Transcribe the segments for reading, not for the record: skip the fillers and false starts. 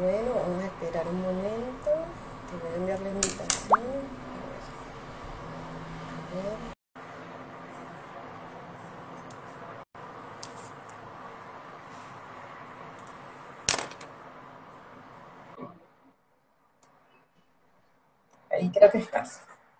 Bueno, vamos a esperar un momento. Te voy a enviar la invitación. A ver. Ahí creo que estás.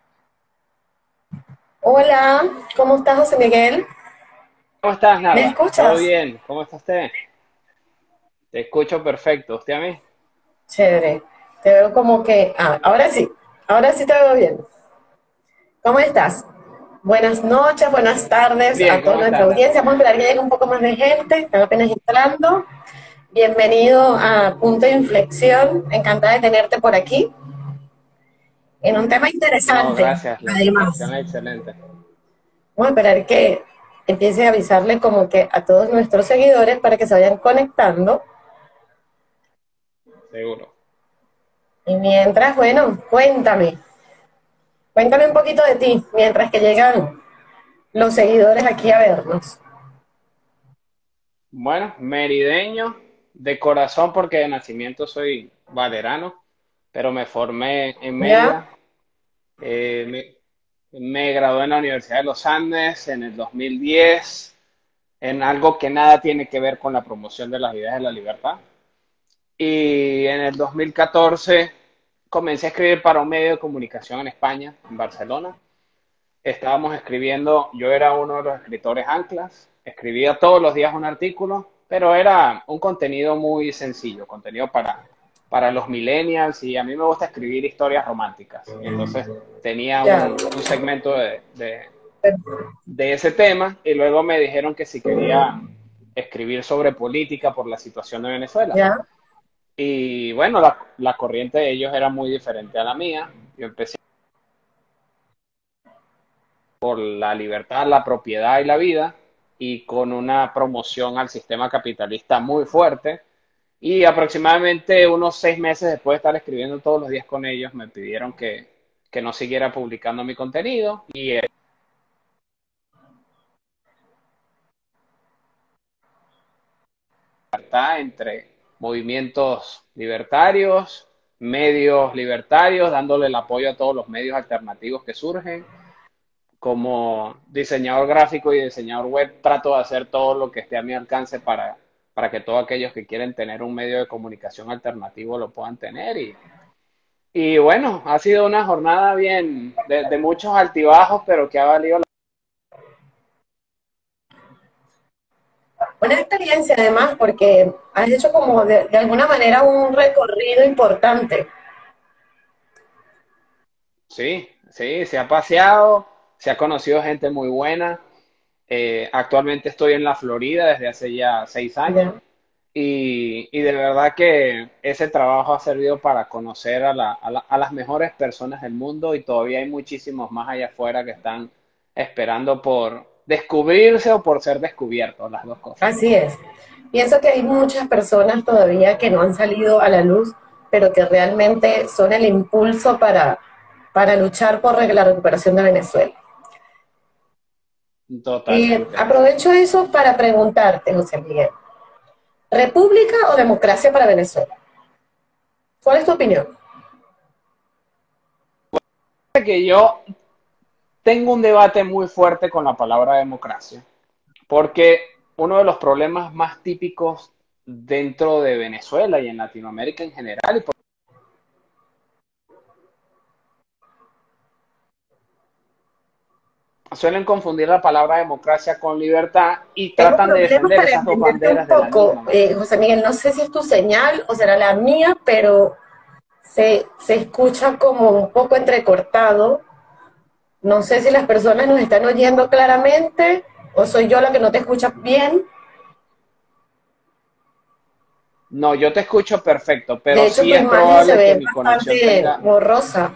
Hola, ¿cómo estás, José Miguel? ¿Cómo estás, ¿Me Nava? ¿Todo escuchas? bien? ¿Cómo está usted? Te escucho perfecto. ¿Usted a mí? Chévere. Te veo como que... Ah, ahora sí te veo bien. ¿Cómo estás? Buenas noches, buenas tardes Bien, a toda ¿cómo nuestra estás, audiencia. Nava? Vamos a esperar que llegue un poco más de gente. Están apenas entrando. Bienvenido a Punto de Inflexión. Encantada de tenerte por aquí. En un tema No, interesante, gracias. La además. invitación es excelente. Vamos a esperar que empiece a avisarle como que a todos nuestros seguidores para que se vayan conectando. Seguro. Y mientras, bueno, cuéntame un poquito de ti, mientras que llegan los seguidores aquí a vernos. Bueno, merideño de corazón porque de nacimiento soy valerano, pero me formé en ¿Ya? Mérida. Me gradué en la Universidad de los Andes en el 2010 en algo que nada tiene que ver con la promoción de las ideas de la libertad. Y en el 2014 comencé a escribir para un medio de comunicación en España, en Barcelona. Estábamos escribiendo, yo era uno de los escritores anclas, escribía todos los días un artículo, pero era un contenido muy sencillo, contenido para los millennials y a mí me gusta escribir historias románticas. Y entonces tenía Ya. un segmento de ese tema y luego me dijeron que si quería escribir sobre política por la situación de Venezuela. ¿Ya? Y bueno, la corriente de ellos era muy diferente a la mía. Yo empecé por la libertad, la propiedad y la vida, y con una promoción al sistema capitalista muy fuerte. Y aproximadamente unos 6 meses después de estar escribiendo todos los días con ellos, me pidieron que no siguiera publicando mi contenido. Y está entre movimientos libertarios, medios libertarios, dándole el apoyo a todos los medios alternativos que surgen. Como diseñador gráfico y diseñador web, trato de hacer todo lo que esté a mi alcance para que todos aquellos que quieren tener un medio de comunicación alternativo lo puedan tener. Y bueno, ha sido una jornada bien de muchos altibajos, pero que ha valido la Una experiencia además porque has hecho como de alguna manera un recorrido importante. Sí, sí, se ha paseado, se ha conocido gente muy buena. Actualmente estoy en la Florida desde hace ya 6 años. ¿Ya? Y de verdad que ese trabajo ha servido para conocer a las mejores personas del mundo y todavía hay muchísimos más allá afuera que están esperando por descubrirse o por ser descubiertos, las dos cosas. Así es. Pienso que hay muchas personas todavía que no han salido a la luz, pero que realmente son el impulso para luchar por la recuperación de Venezuela. Totalmente. Aprovecho eso para preguntarte, José Miguel, ¿república o democracia para Venezuela? ¿Cuál es tu opinión? Que yo tengo un debate muy fuerte con la palabra democracia, porque uno de los problemas más típicos dentro de Venezuela y en Latinoamérica en general, y suelen confundir la palabra democracia con libertad y Tengo tratan de problemas defender para esas dos entenderte un banderas de la misma poco, manera. José Miguel. No sé si es tu señal o será la mía, pero se escucha como un poco entrecortado. No sé si las personas nos están oyendo claramente o soy yo la que no te escucha bien. No, yo te escucho perfecto, De pero hecho, sí tu es imagen se probable que ve mi conexión bastante tenga... borrosa.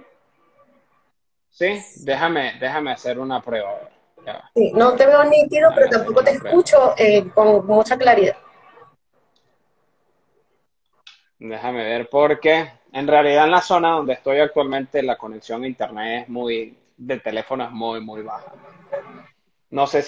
Sí, déjame hacer una prueba. A ver, ya va. Sí, no te veo nítido, pero Déjame hacer tampoco te una prueba. escucho con mucha claridad. Déjame ver porque en realidad en la zona donde estoy actualmente la conexión a internet es de teléfono es muy baja. No sé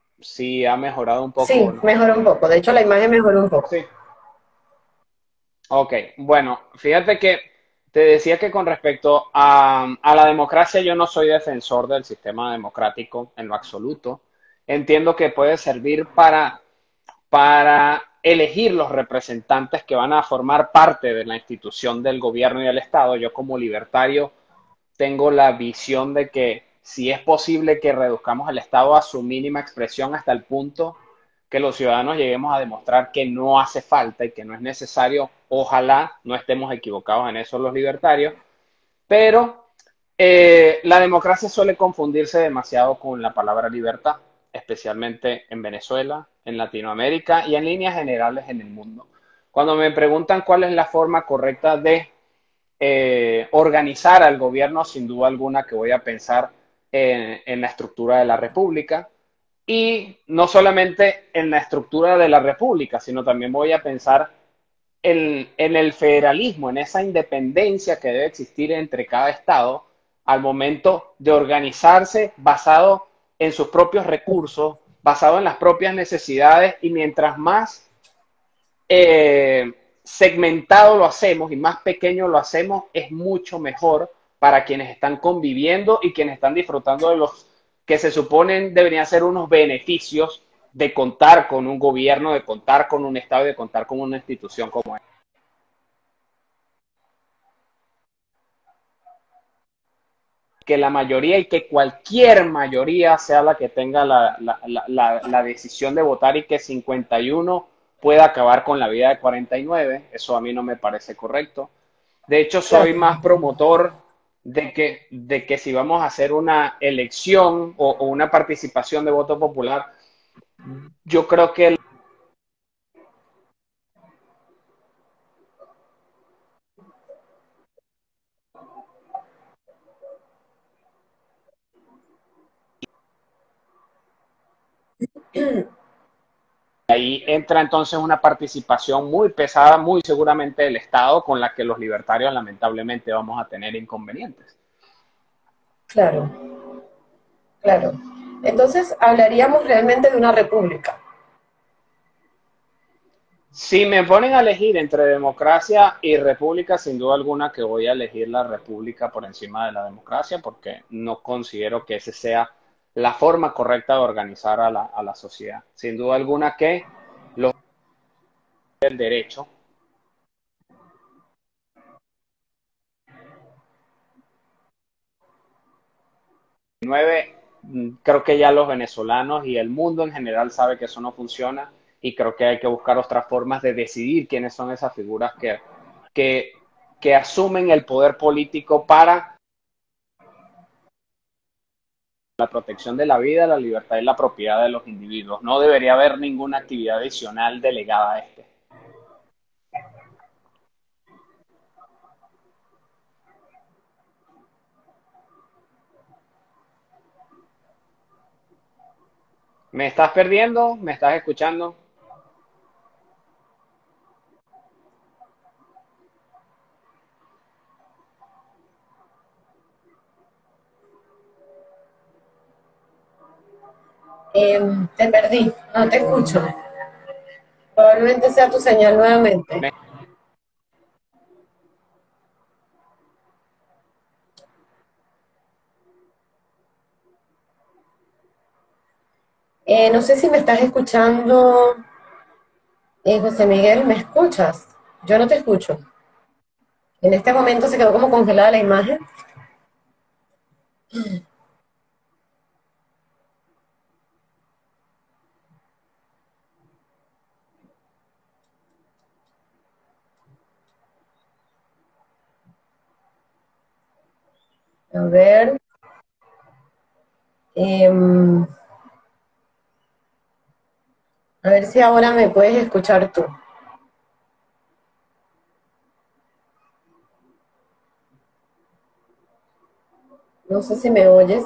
si ha mejorado un poco o Sí, no. mejoró un poco. De hecho, la imagen mejoró un poco. Sí, Ok, bueno, fíjate que te decía que con respecto a la democracia yo no soy defensor del sistema democrático en lo absoluto. Entiendo que puede servir para elegir los representantes que van a formar parte de la institución del gobierno y del Estado. Yo como libertario tengo la visión de que si es posible que reduzcamos el Estado a su mínima expresión hasta el punto que los ciudadanos lleguemos a demostrar que no hace falta y que no es necesario, ojalá no estemos equivocados en eso los libertarios, pero la democracia suele confundirse demasiado con la palabra libertad, especialmente en Venezuela, en Latinoamérica y en líneas generales en el mundo. Cuando me preguntan cuál es la forma correcta de organizar al gobierno, sin duda alguna que voy a pensar en la estructura de la república y no solamente en la estructura de la república, sino también voy a pensar en el federalismo, en esa independencia que debe existir entre cada estado al momento de organizarse basado en sus propios recursos, basado en las propias necesidades y mientras más eh, segmentado lo hacemos y más pequeño lo hacemos, es mucho mejor para quienes están conviviendo y quienes están disfrutando de los que se suponen deberían ser unos beneficios de contar con un gobierno, de contar con un Estado y de contar con una institución como esta. Que la mayoría y que cualquier mayoría sea la que tenga la decisión de votar y que 51 pueda acabar con la vida de 49, eso a mí no me parece correcto. De hecho, soy Claro. más promotor de que si vamos a hacer una elección o una participación de voto popular, yo creo que ahí entra entonces una participación muy pesada, muy seguramente del Estado, con la que los libertarios lamentablemente vamos a tener inconvenientes. Claro, claro. Entonces hablaríamos realmente de una república. Si me ponen a elegir entre democracia y república, sin duda alguna que voy a elegir la república por encima de la democracia, porque no considero que esa sea la forma correcta de organizar a la sociedad. Sin duda alguna que los del derecho, 9, creo que ya los venezolanos y el mundo en general sabe que eso no funciona y creo que hay que buscar otras formas de decidir quiénes son esas figuras que, que asumen el poder político para la protección de la vida, la libertad y la propiedad de los individuos. No debería haber ninguna actividad adicional delegada a este. ¿Me estás perdiendo? ¿Me estás escuchando? Te perdí, no te escucho. Probablemente sea tu señal nuevamente. ¿Me No sé si me estás escuchando, José Miguel, ¿me escuchas? Yo no te escucho. En este momento se quedó como congelada la imagen. A ver. em, a ver si ahora me puedes escuchar tú. No sé si me oyes.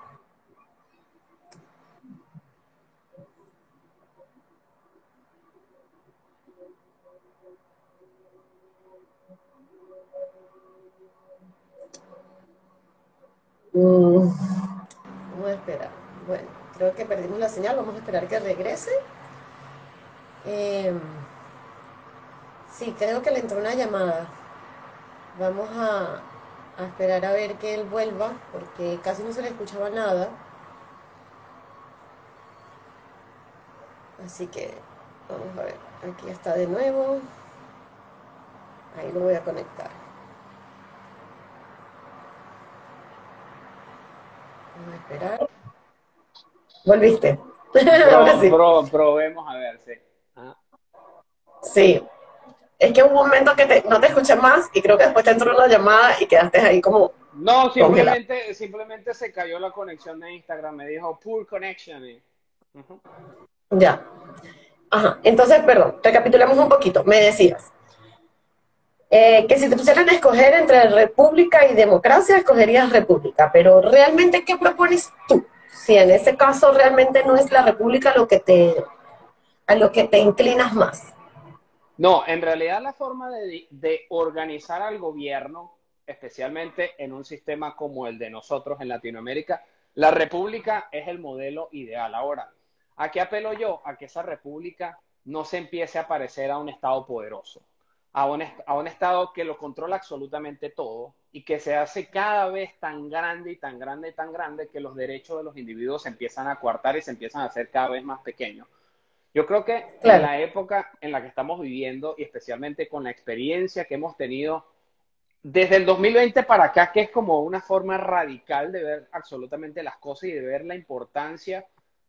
Vamos a esperar. Bueno, creo que perdimos la señal. Vamos a esperar que regrese. Em, Sí, creo que le entró una llamada. Vamos a esperar a ver que él vuelva, porque casi no se le escuchaba nada. Así que vamos a ver. Aquí está de nuevo. Ahí lo voy a conectar. Vamos a esperar. ¿Volviste? Ahora sí. Probemos a ver, sí. Ah. Sí. Es que hubo un momento que no te escuché más y creo que después te entró una llamada y quedaste ahí como No, congelado. simplemente se cayó la conexión de Instagram, me dijo poor connection. Ujú. Ya. Ajá. Entonces, perdón, recapitulemos un poquito. Me decías que si te pusieran a escoger entre república y democracia, escogerías república. Pero realmente, ¿qué propones tú? Si en ese caso realmente no es la república a lo que te inclinas más. No, en realidad la forma de organizar al gobierno, especialmente en un sistema como el de nosotros en Latinoamérica, la república es el modelo ideal. Ahora, ¿a qué apelo yo? A que esa república no se empiece a parecer a un Estado poderoso, a un Estado que lo controla absolutamente todo y que se hace cada vez tan grande y tan grande y tan grande que los derechos de los individuos se empiezan a coartar y se empiezan a hacer cada vez más pequeños. Yo creo que en Claro, la época en la que estamos viviendo y especialmente con la experiencia que hemos tenido desde el 2020 para acá, que es como una forma radical de ver absolutamente las cosas y de ver la importancia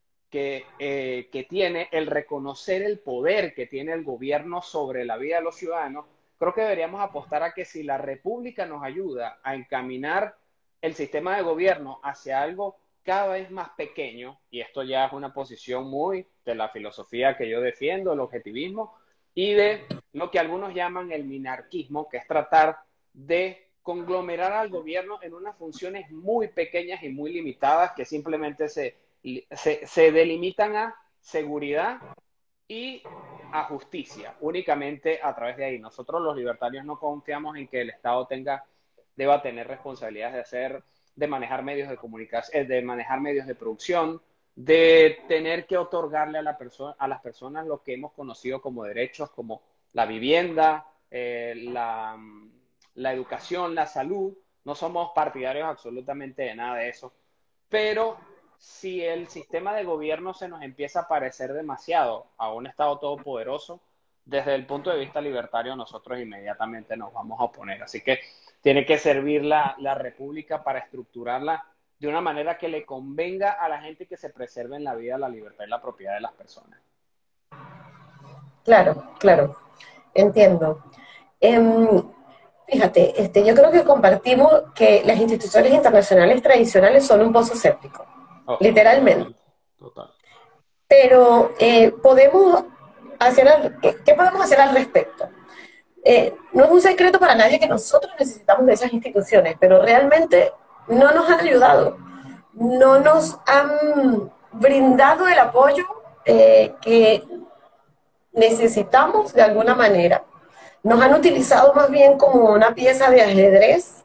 que tiene el reconocer el poder que tiene el gobierno sobre la vida de los ciudadanos, creo que deberíamos apostar a que si la República nos ayuda a encaminar el sistema de gobierno hacia algo cada vez más pequeño, y esto ya es una posición muy de la filosofía que yo defiendo, el objetivismo, y de lo que algunos llaman el minarquismo, que es tratar de conglomerar al gobierno en unas funciones muy pequeñas y muy limitadas que simplemente se delimitan a seguridad y a justicia, únicamente a través de ahí. Nosotros los libertarios no confiamos en que el Estado deba tener responsabilidades de manejar medios de comunicación, de manejar medios de producción, de tener que otorgarle a las personas lo que hemos conocido como derechos, como la vivienda, la educación, la salud. No somos partidarios absolutamente de nada de eso, pero si el sistema de gobierno se nos empieza a parecer demasiado a un Estado todopoderoso, desde el punto de vista libertario nosotros inmediatamente nos vamos a oponer. Así que tiene que servir la república para estructurarla de una manera que le convenga a la gente que se preserven la vida, la libertad y la propiedad de las personas. claro, claro. Entiendo. Em, Fíjate, yo creo que compartimos que las instituciones internacionales tradicionales son un pozo séptico, Oh, literalmente. totalmente, total. Pero podemos ¿qué podemos hacer al respecto? No es un secreto para nadie que nosotros necesitamos de esas instituciones, pero realmente no nos han ayudado, no nos han brindado el apoyo que necesitamos de alguna manera. Nos han utilizado más bien como una pieza de ajedrez,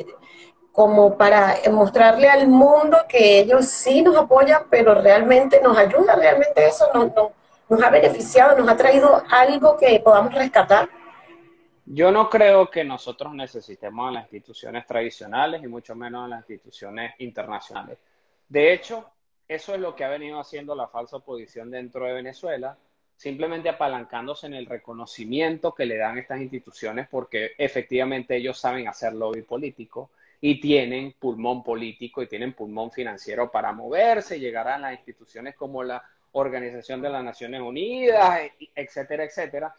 como para mostrarle al mundo que ellos sí nos apoyan, pero realmente nos ayuda, realmente eso nos ha beneficiado, nos ha traído algo que podamos rescatar. Yo no creo que nosotros necesitemos a las instituciones tradicionales y mucho menos a las instituciones internacionales. De hecho, eso es lo que ha venido haciendo la falsa oposición dentro de Venezuela, simplemente apalancándose en el reconocimiento que le dan estas instituciones porque efectivamente ellos saben hacer lobby político y tienen pulmón político y tienen pulmón financiero para moverse y llegar a las instituciones como la Organización de las Naciones Unidas, etcétera, etcétera,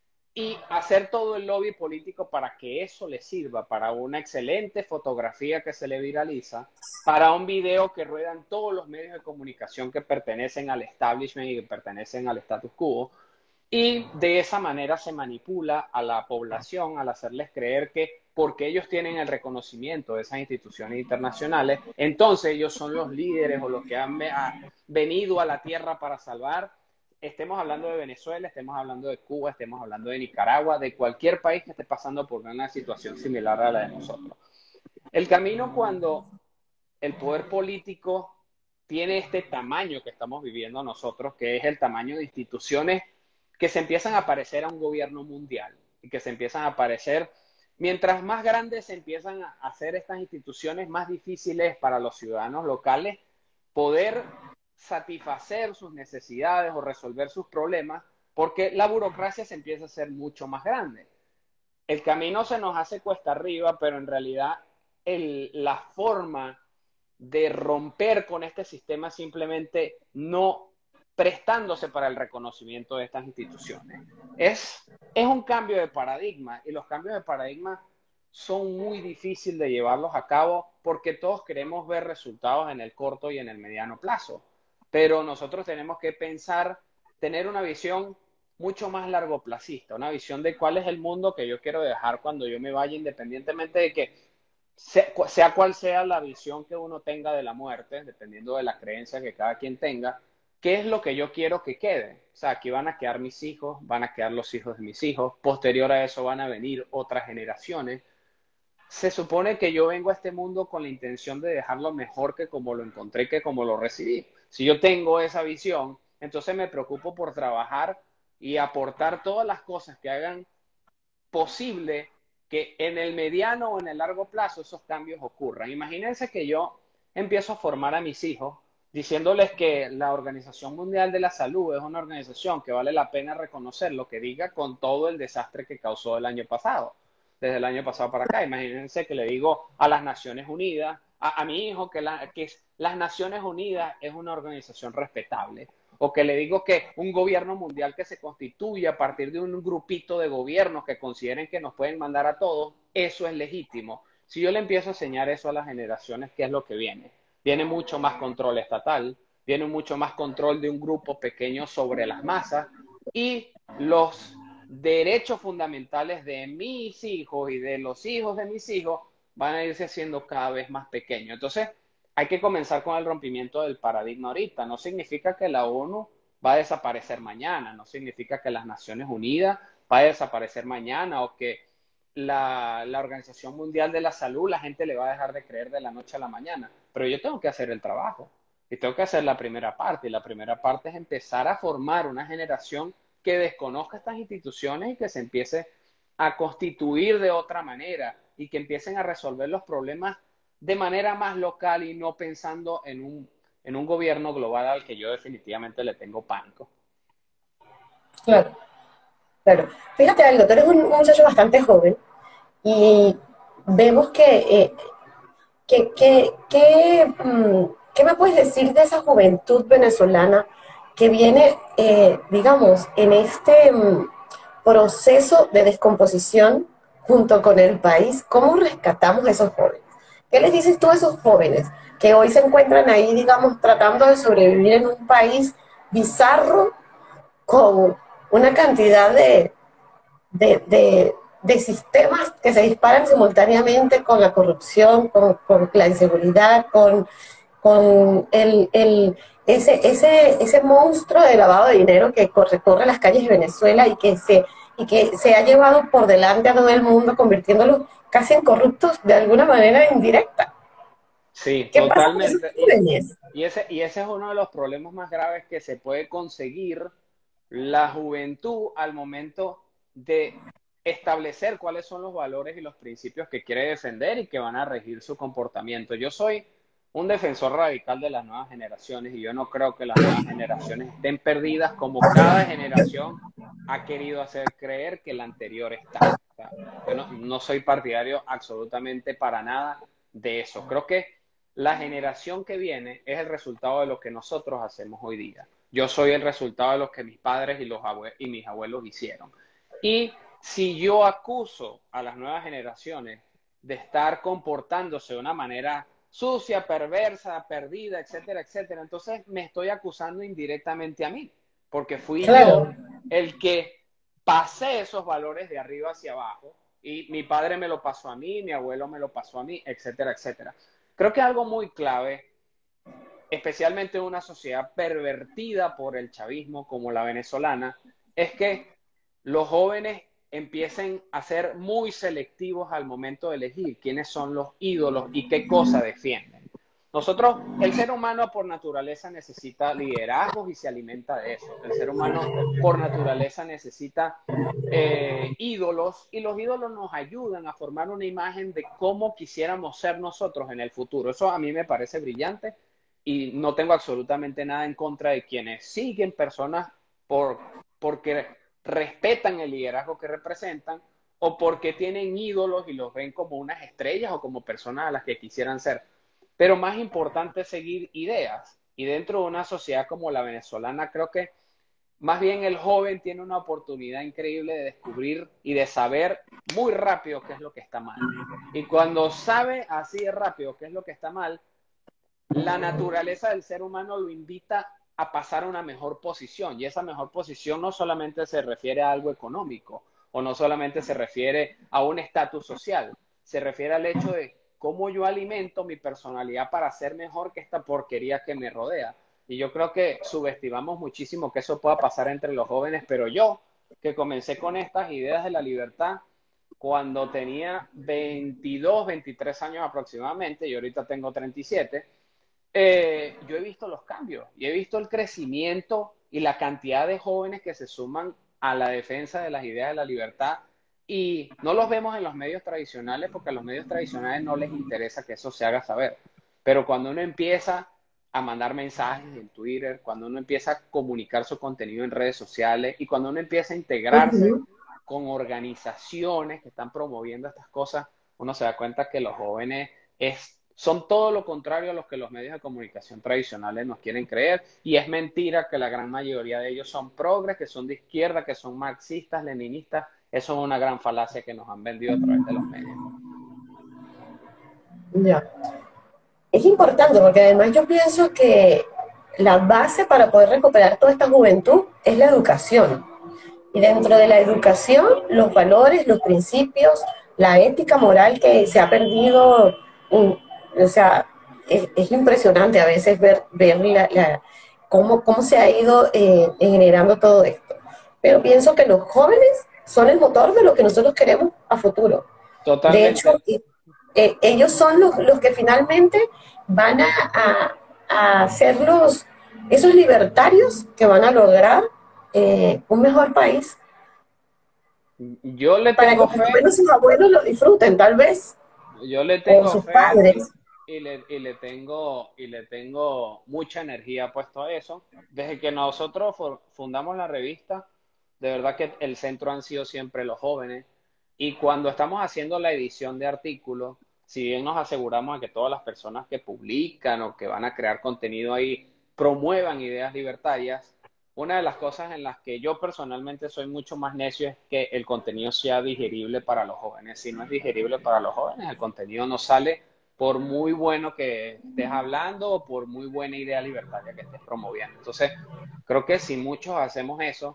y hacer todo el lobby político para que eso le sirva para una excelente fotografía que se le viraliza, para un video que ruedan todos los medios de comunicación que pertenecen al establishment y que pertenecen al status quo, y de esa manera se manipula a la población al hacerles creer que porque ellos tienen el reconocimiento de esas instituciones internacionales, entonces ellos son los líderes o los que han venido a la tierra para salvar. Estemos hablando de Venezuela, estemos hablando de Cuba, estemos hablando de Nicaragua, de cualquier país que esté pasando por una situación similar a la de nosotros. El camino cuando el poder político tiene este tamaño que estamos viviendo nosotros, que es el tamaño de instituciones que se empiezan a parecer a un gobierno mundial. y que se empiezan a aparecer. Mientras más grandes se empiezan a hacer estas instituciones, más difíciles para los ciudadanos locales poder satisfacer sus necesidades o resolver sus problemas, porque la burocracia se empieza a hacer mucho más grande. El camino se nos hace cuesta arriba, pero en realidad la forma de romper con este sistema simplemente no prestándose para el reconocimiento de estas instituciones. Es un cambio de paradigma, y los cambios de paradigma son muy difíciles de llevarlos a cabo porque todos queremos ver resultados en el corto y en el mediano plazo. Pero nosotros tenemos que pensar, tener una visión mucho más largoplacista, una visión de cuál es el mundo que yo quiero dejar cuando yo me vaya, independientemente de que sea cual sea la visión que uno tenga de la muerte, dependiendo de la creencia que cada quien tenga, qué es lo que yo quiero que quede. O sea, aquí van a quedar mis hijos, van a quedar los hijos de mis hijos, posterior a eso van a venir otras generaciones. Se supone que yo vengo a este mundo con la intención de dejarlo mejor que como lo encontré, que como lo recibí. Si yo tengo esa visión, entonces me preocupo por trabajar y aportar todas las cosas que hagan posible que en el mediano o en el largo plazo esos cambios ocurran. Imagínense que yo empiezo a formar a mis hijos diciéndoles que la Organización Mundial de la Salud es una organización que vale la pena reconocer lo que diga con todo el desastre que causó el año pasado, desde el año pasado para acá. Imagínense que le digo a las Naciones Unidas, a mi hijo, que las Naciones Unidas es una organización respetable, o que le digo que un gobierno mundial que se constituye a partir de un grupito de gobiernos que consideren que nos pueden mandar a todos, eso es legítimo. Si yo le empiezo a enseñar eso a las generaciones, ¿qué es lo que viene? Viene mucho más control estatal, viene mucho más control de un grupo pequeño sobre las masas, y los derechos fundamentales de mis hijos y de los hijos de mis hijos van a irse haciendo cada vez más pequeños. Entonces, hay que comenzar con el rompimiento del paradigma ahorita. No significa que la ONU va a desaparecer mañana, no significa que las Naciones Unidas va a desaparecer mañana, o que la Organización Mundial de la Salud, la gente le va a dejar de creer de la noche a la mañana. Pero yo tengo que hacer el trabajo y tengo que hacer la primera parte. Y la primera parte es empezar a formar una generación que desconozca estas instituciones y que se empiece a constituir de otra manera y que empiecen a resolver los problemas de manera más local y no pensando en un gobierno global al que yo definitivamente le tengo pánico. Claro, claro. Fíjate algo, tú eres un muchacho bastante joven y vemos ¿qué me puedes decir de esa juventud venezolana que viene, digamos, en este proceso de descomposición junto con el país? ¿Cómo rescatamos a esos jóvenes? ¿Qué les dices tú a esos jóvenes que hoy se encuentran ahí, digamos, tratando de sobrevivir en un país bizarro con una cantidad de sistemas que se disparan simultáneamente con la corrupción, con la inseguridad, con ese monstruo de lavado de dinero que recorre las calles de Venezuela y que se ha llevado por delante a todo el mundo, convirtiéndolos casi en corruptos de alguna manera indirecta? Sí, ¿Qué pasa con esos totalmente. jóvenes? Y ese es uno de los problemas más graves que se puede conseguir la juventud al momento de establecer cuáles son los valores y los principios que quiere defender y que van a regir su comportamiento. Yo soy un defensor radical de las nuevas generaciones, y yo no creo que las nuevas generaciones estén perdidas como cada generación ha querido hacer creer que la anterior está. O sea, yo no soy partidario absolutamente para nada de eso. Creo que la generación que viene es el resultado de lo que nosotros hacemos hoy día. Yo soy el resultado de lo que mis padres y mis abuelos hicieron. Y si yo acuso a las nuevas generaciones de estar comportándose de una manera sucia, perversa, perdida, etcétera, etcétera, entonces me estoy acusando indirectamente a mí, porque fui yo Claro, el que pasé esos valores de arriba hacia abajo, y mi padre me lo pasó a mí, mi abuelo me lo pasó a mí, etcétera, etcétera. Creo que algo muy clave, especialmente en una sociedad pervertida por el chavismo como la venezolana, es que los jóvenes empiecen a ser muy selectivos al momento de elegir quiénes son los ídolos y qué cosa defienden. nosotros, el ser humano por naturaleza necesita liderazgos y se alimenta de eso. El ser humano por naturaleza necesita ídolos, y los ídolos nos ayudan a formar una imagen de cómo quisiéramos ser nosotros en el futuro. Eso a mí me parece brillante y no tengo absolutamente nada en contra de quienes siguen personas porque respetan el liderazgo que representan o porque tienen ídolos y los ven como unas estrellas o como personas a las que quisieran ser. Pero más importante es seguir ideas. Y dentro de una sociedad como la venezolana, creo que más bien el joven tiene una oportunidad increíble de descubrir y de saber muy rápido qué es lo que está mal. Y cuando sabe así de rápido qué es lo que está mal, la naturaleza del ser humano lo invita a pasar a una mejor posición. Y esa mejor posición no solamente se refiere a algo económico o no solamente se refiere a un estatus social, se refiere al hecho de cómo yo alimento mi personalidad para ser mejor que esta porquería que me rodea. Y yo creo que subestimamos muchísimo que eso pueda pasar entre los jóvenes, pero yo, que comencé con estas ideas de la libertad cuando tenía 22, 23 años aproximadamente, y ahorita tengo 37, yo he visto los cambios y he visto el crecimiento y la cantidad de jóvenes que se suman a la defensa de las ideas de la libertad, y no los vemos en los medios tradicionales porque a los medios tradicionales no les interesa que eso se haga saber. Pero cuando uno empieza a mandar mensajes en Twitter, cuando uno empieza a comunicar su contenido en redes sociales y cuando uno empieza a integrarse Ujú. con organizaciones que están promoviendo estas cosas, uno se da cuenta que los jóvenes son todo lo contrario a lo que los medios de comunicación tradicionales nos quieren creer, y es mentira que la gran mayoría de ellos son progres, que son de izquierda, que son marxistas, leninistas. Eso es una gran falacia que nos han vendido a través de los medios. Ya. Es importante porque además yo pienso que la base para poder recuperar toda esta juventud es la educación. Y dentro de la educación, los valores, los principios, la ética moral que se ha perdido, o sea, es impresionante a veces ver cómo se ha ido generando todo esto. Pero pienso que los jóvenes son el motor de lo que nosotros queremos a futuro. De hecho, Totalmente. ellos son los que finalmente van a ser esos libertarios que van a lograr un mejor país Yo le para que tengo por lo fe, menos sus abuelos lo disfruten, tal vez, yo le o tengo sus fe padres. y le tengo mucha energía puesto a eso. Desde que nosotros fundamos la revista, de verdad que el centro han sido siempre los jóvenes. Y cuando estamos haciendo la edición de artículos, si bien nos aseguramos de que todas las personas que publican o que van a crear contenido ahí promuevan ideas libertarias, una de las cosas en las que yo personalmente soy mucho más necio es que el contenido sea digerible para los jóvenes. Si no es digerible para los jóvenes, el contenido no sale, por muy bueno que estés hablando o por muy buena idea libertaria que estés promoviendo. Entonces, creo que si muchos hacemos eso,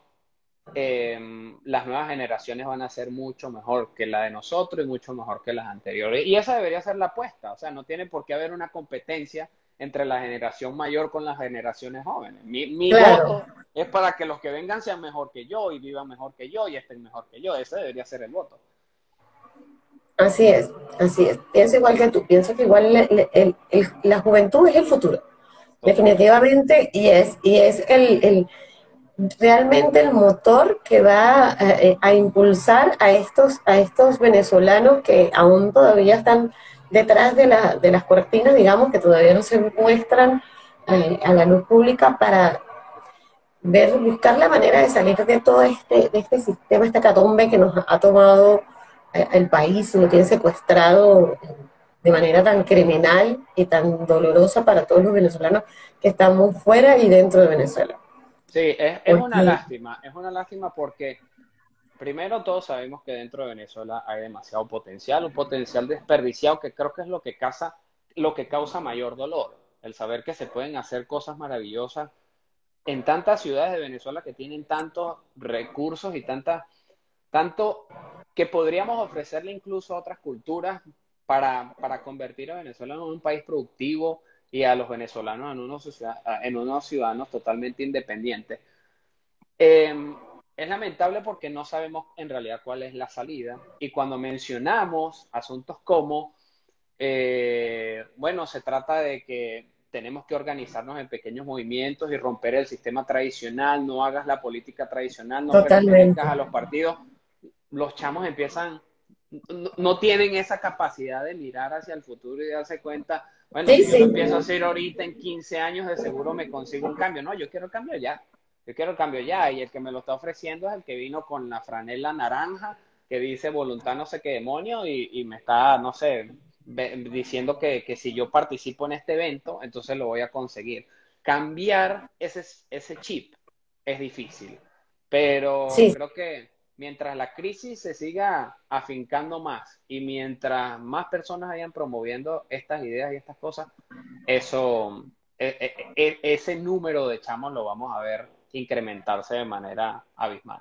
las nuevas generaciones van a ser mucho mejor que la de nosotros y mucho mejor que las anteriores. Y esa debería ser la apuesta. O sea, no tiene por qué haber una competencia entre la generación mayor con las generaciones jóvenes. Mi Claro, voto es para que los que vengan sean mejor que yo y vivan mejor que yo y estén mejor que yo. Ese debería ser el voto. así es, así es. Pienso igual que tú, pienso que igual la juventud es el futuro, Totalmente. definitivamente, y es realmente el motor que va a impulsar a estos venezolanos que aún todavía están detrás de las cortinas, digamos, que todavía no se muestran a la luz pública para buscar la manera de salir de todo de este sistema, esta catombe que nos ha tomado el país, lo tiene secuestrado de manera tan criminal y tan dolorosa para todos los venezolanos que estamos fuera y dentro de Venezuela. Sí, Porque, es una lástima porque primero todos sabemos que dentro de Venezuela hay demasiado potencial, un potencial desperdiciado que creo que es lo que causa mayor dolor, el saber que se pueden hacer cosas maravillosas en tantas ciudades de Venezuela que tienen tantos recursos y tanto que podríamos ofrecerle incluso a otras culturas para convertir a Venezuela en un país productivo y a los venezolanos en unos ciudadanos totalmente independientes. Es lamentable porque no sabemos en realidad cuál es la salida, y cuando mencionamos asuntos como bueno, se trata de que tenemos que organizarnos en pequeños movimientos y romper el sistema tradicional, no hagas la política tradicional, no pertenezcas Totalmente. a los partidos. Los chamos empiezan, no tienen esa capacidad de mirar hacia el futuro y darse cuenta, bueno, Sí, si yo lo sí, empiezo a hacer ahorita en 15 años, de seguro me consigo un cambio. No, yo quiero el cambio ya. Yo quiero el cambio ya. Y el que me lo está ofreciendo es el que vino con la franela naranja que dice voluntad no sé qué demonio y me está, no sé, diciendo que si yo participo en este evento, entonces lo voy a conseguir. Cambiar ese chip es difícil, pero sí. creo que mientras la crisis se siga afincando más y mientras más personas vayan promoviendo estas ideas y estas cosas, eso, ese número de chamos lo vamos a ver incrementarse de manera abismal.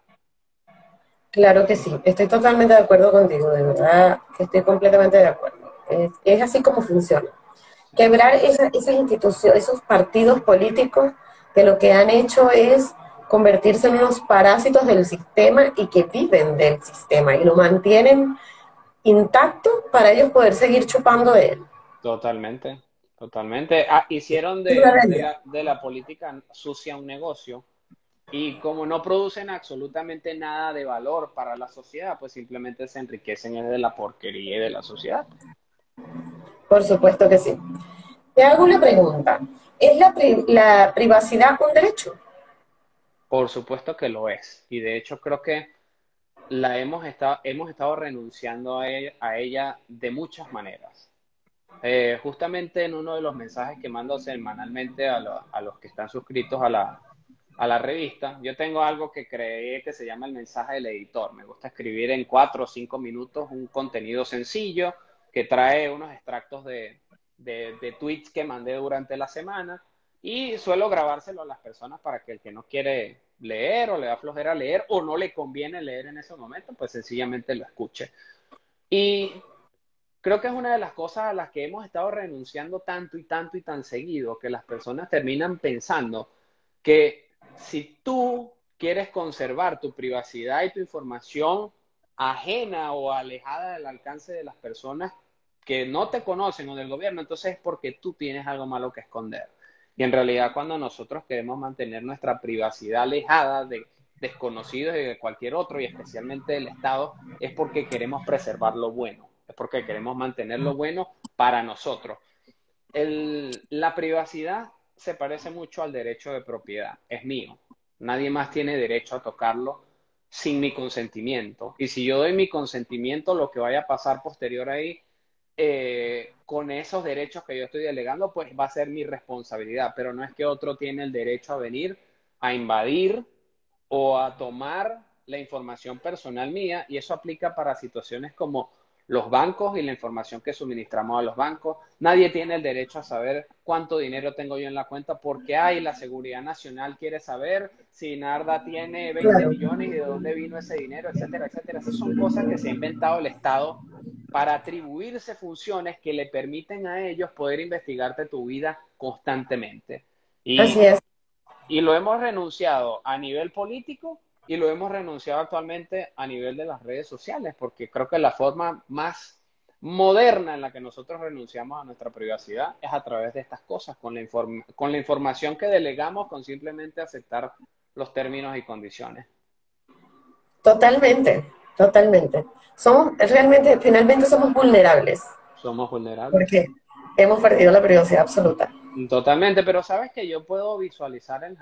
Claro que sí, estoy totalmente de acuerdo contigo, de verdad que estoy completamente de acuerdo. Es así como funciona. Sí. Quebrar esas instituciones, esos partidos políticos que lo que han hecho es convertirse en unos parásitos del sistema y que viven del sistema y lo mantienen intacto para ellos poder seguir chupando de él. Totalmente, totalmente. Ah, hicieron Es la realidad. de la política sucia un negocio y como no producen absolutamente nada de valor para la sociedad, pues simplemente se enriquecen es de la porquería y de la sociedad. Por supuesto que sí. Te hago una pregunta. ¿Es la privacidad un derecho? Por supuesto que lo es. Y de hecho creo que hemos estado renunciando a ella de muchas maneras. Justamente en uno de los mensajes que mando semanalmente a los que están suscritos a la revista, yo tengo algo que creé que se llama el mensaje del editor. Me gusta escribir en 4 o 5 minutos un contenido sencillo que trae unos extractos de tweets que mandé durante la semana y suelo grabárselo a las personas para que el que no quiere leer o le da flojera leer o no le conviene leer en ese momento, pues sencillamente lo escuche. Y creo que es una de las cosas a las que hemos estado renunciando tanto y tanto y tan seguido, que las personas terminan pensando que si tú quieres conservar tu privacidad y tu información ajena o alejada del alcance de las personas que no te conocen o del gobierno, entonces es porque tú tienes algo malo que esconder. Y en realidad cuando nosotros queremos mantener nuestra privacidad alejada de desconocidos y de cualquier otro, y especialmente del Estado, es porque queremos preservar lo bueno, es porque queremos mantener lo bueno para nosotros. La privacidad se parece mucho al derecho de propiedad, es mío. Nadie más tiene derecho a tocarlo sin mi consentimiento. Y si yo doy mi consentimiento, lo que vaya a pasar posterior ahí, con esos derechos que yo estoy delegando, pues va a ser mi responsabilidad. Pero no es que otro tiene el derecho a venir a invadir o a tomar la información personal mía, y eso aplica para situaciones como los bancos y la información que suministramos a los bancos. Nadie tiene el derecho a saber cuánto dinero tengo yo en la cuenta porque hay la Seguridad Nacional quiere saber si Narda tiene 20 Claro. millones y de dónde vino ese dinero, etcétera, etcétera. Esas son cosas que se ha inventado el Estado para atribuirse funciones que le permiten a ellos poder investigarte tu vida constantemente. Así Y es. y lo hemos renunciado a nivel político y lo hemos renunciado actualmente a nivel de las redes sociales, porque creo que la forma más moderna en la que nosotros renunciamos a nuestra privacidad es a través de estas cosas, con la información que delegamos, con simplemente aceptar los términos y condiciones. Totalmente, totalmente. Somos, realmente, finalmente somos vulnerables, Somos vulnerables. porque hemos perdido la privacidad absoluta. Totalmente, pero sabes que yo puedo visualizar en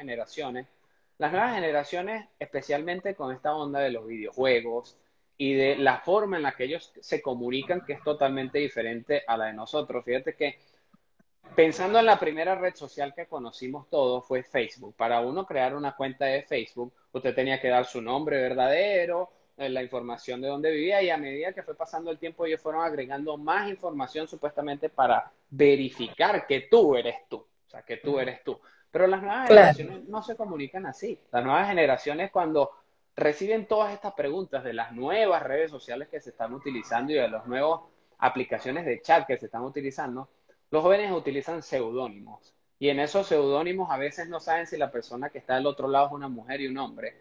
las nuevas generaciones, especialmente con esta onda de los videojuegos y de la forma en la que ellos se comunican, que es totalmente diferente a la de nosotros. Fíjate que pensando en la primera red social que conocimos todos fue Facebook. Para uno crear una cuenta de Facebook, usted tenía que dar su nombre verdadero, la información de dónde vivía y a medida que fue pasando el tiempo ellos fueron agregando más información supuestamente para verificar que tú eres tú, o sea, que tú eres tú. Pero las nuevas Claro, generaciones no se comunican así. Las nuevas generaciones cuando reciben todas estas preguntas de las nuevas redes sociales que se están utilizando y de las nuevas aplicaciones de chat que se están utilizando, los jóvenes utilizan seudónimos y en esos seudónimos a veces no saben si la persona que está del otro lado es una mujer y un hombre.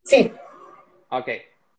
Sí, Ok.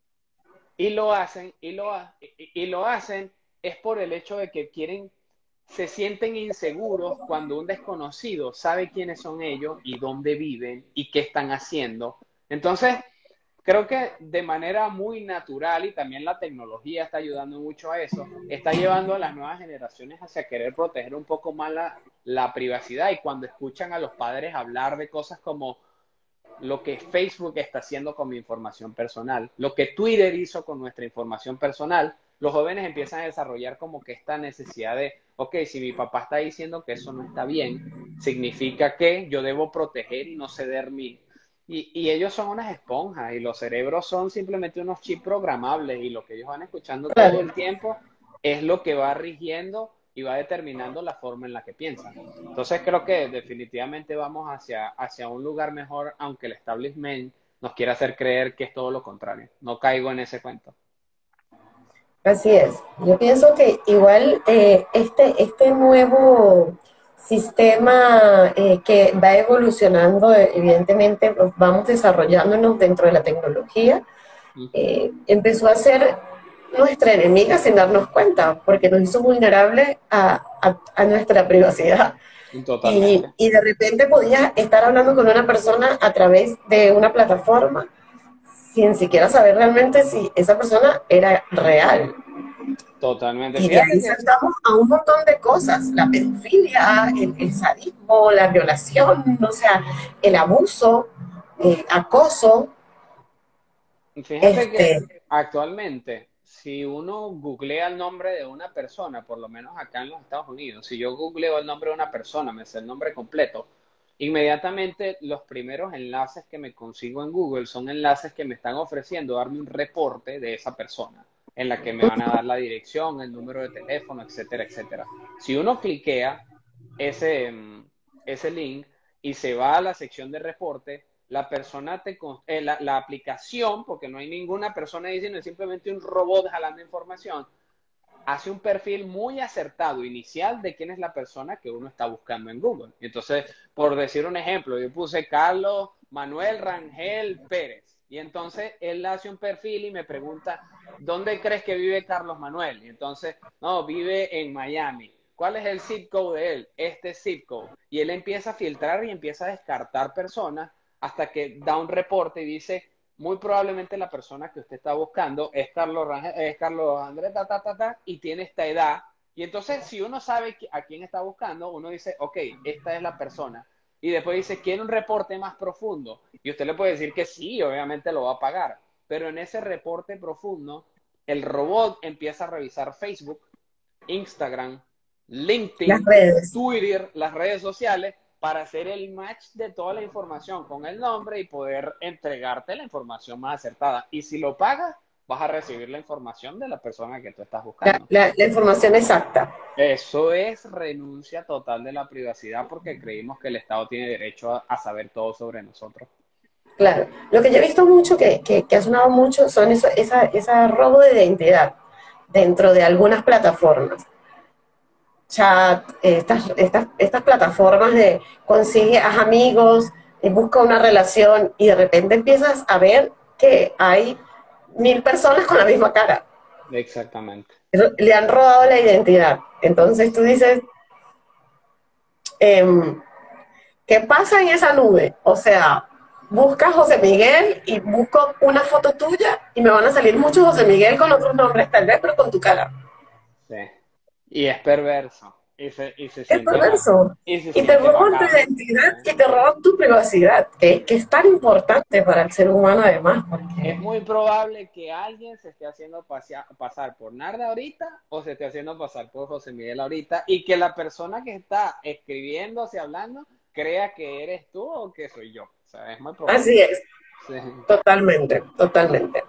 Y lo hacen, y lo hacen es por el hecho de que quieren, se sienten inseguros cuando un desconocido sabe quiénes son ellos y dónde viven y qué están haciendo. Entonces, creo que de manera muy natural, y también la tecnología está ayudando mucho a eso, está llevando a las nuevas generaciones hacia querer proteger un poco más la privacidad. Y cuando escuchan a los padres hablar de cosas como lo que Facebook está haciendo con mi información personal, lo que Twitter hizo con nuestra información personal, los jóvenes empiezan a desarrollar como que esta necesidad de, ok, si mi papá está diciendo que eso no está bien, significa que yo debo proteger y no ceder mi... Y ellos son unas esponjas y los cerebros son simplemente unos chips programables y lo que ellos van escuchando todo claro. el tiempo es lo que va rigiendo y va determinando la forma en la que piensan. Entonces creo que definitivamente vamos hacia un lugar mejor, aunque el establishment nos quiera hacer creer que es todo lo contrario. No caigo en ese cuento. Así es. Yo pienso que igual este nuevo sistema que va evolucionando, evidentemente pues, vamos desarrollándonos dentro de la tecnología, Ujú. empezó a ser nuestra enemiga sin darnos cuenta, porque nos hizo vulnerables a nuestra privacidad. Totalmente. Y de repente podías estar hablando con una persona a través de una plataforma sin siquiera saber realmente si esa persona era real. Totalmente. Y de Fíjate ahí que saltamos a un montón de cosas, la pedofilia, el sadismo, la violación, o sea, el abuso, acoso, Fíjate que este, actualmente, si uno googlea el nombre de una persona, por lo menos acá en los Estados Unidos, si yo googleo el nombre de una persona, me sé el nombre completo, inmediatamente los primeros enlaces que me consigo en Google son enlaces que me están ofreciendo darme un reporte de esa persona, en la que me van a dar la dirección, el número de teléfono, etcétera, etcétera. Si uno cliquea ese, ese link y se va a la sección de reporte, la persona la aplicación, porque no hay ninguna persona diciendo, es simplemente un robot jalando información, hace un perfil muy acertado inicial de quién es la persona que uno está buscando en Google. Entonces, por decir un ejemplo, yo puse Carlos Manuel Rangel Pérez y entonces él hace un perfil y me pregunta, ¿dónde crees que vive Carlos Manuel? Y entonces, no, vive en Miami. ¿Cuál es el zip code de él? Este zip code. Y él empieza a filtrar y empieza a descartar personas hasta que da un reporte y dice, muy probablemente la persona que usted está buscando es Carlos Andrés, y tiene esta edad. Y entonces, si uno sabe a quién está buscando, uno dice, ok, esta es la persona. Y después dice, ¿quiere un reporte más profundo? Y usted le puede decir que sí, obviamente lo va a pagar. Pero en ese reporte profundo, el robot empieza a revisar Facebook, Instagram, las LinkedIn, redes. Twitter, las redes sociales, para hacer el match de toda la información con el nombre y poder entregarte la información más acertada. Y si lo pagas, vas a recibir la información de la persona que tú estás buscando. La información exacta. Eso es renuncia total de la privacidad porque creímos que el Estado tiene derecho a saber todo sobre nosotros. Claro. Lo que yo he visto mucho, que ha sonado mucho, son esa robo de identidad dentro de algunas plataformas. Chat, estas plataformas de consigue a amigos, busca una relación y de repente empiezas a ver que hay 1000 personas con la misma cara. Exactamente. Le han robado la identidad. Entonces tú dices, em, ¿qué pasa en esa nube? O sea, busca José Miguel y busco una foto tuya y me van a salir muchos José Miguel con otros nombres tal vez, pero con tu cara. Sí. Y es perverso. Es perverso. Y se Y te siente roban tu bacano. identidad y te roban tu privacidad, que es tan importante para el ser humano además, Es porque, muy probable que alguien se esté haciendo pasar por Narda ahorita o se esté haciendo pasar por José Miguel ahorita y que la persona que está escribiéndose, hablando, crea que eres tú o que soy yo. O sea, es muy probable. así es, Sí. totalmente, totalmente.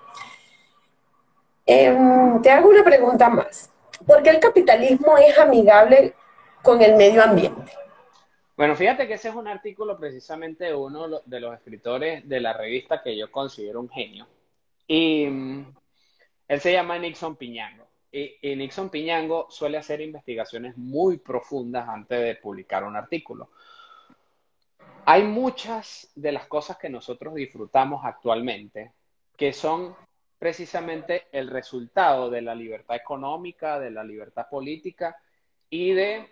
Te hago una pregunta más. ¿Por qué el capitalismo es amigable con el medio ambiente? Bueno, fíjate que ese es un artículo precisamente de uno de los escritores de la revista que yo considero un genio. Y él se llama Nixon Piñango. Y Nixon Piñango suele hacer investigaciones muy profundas antes de publicar un artículo. Hay muchas de las cosas que nosotros disfrutamos actualmente que son precisamente el resultado de la libertad económica, de la libertad política y de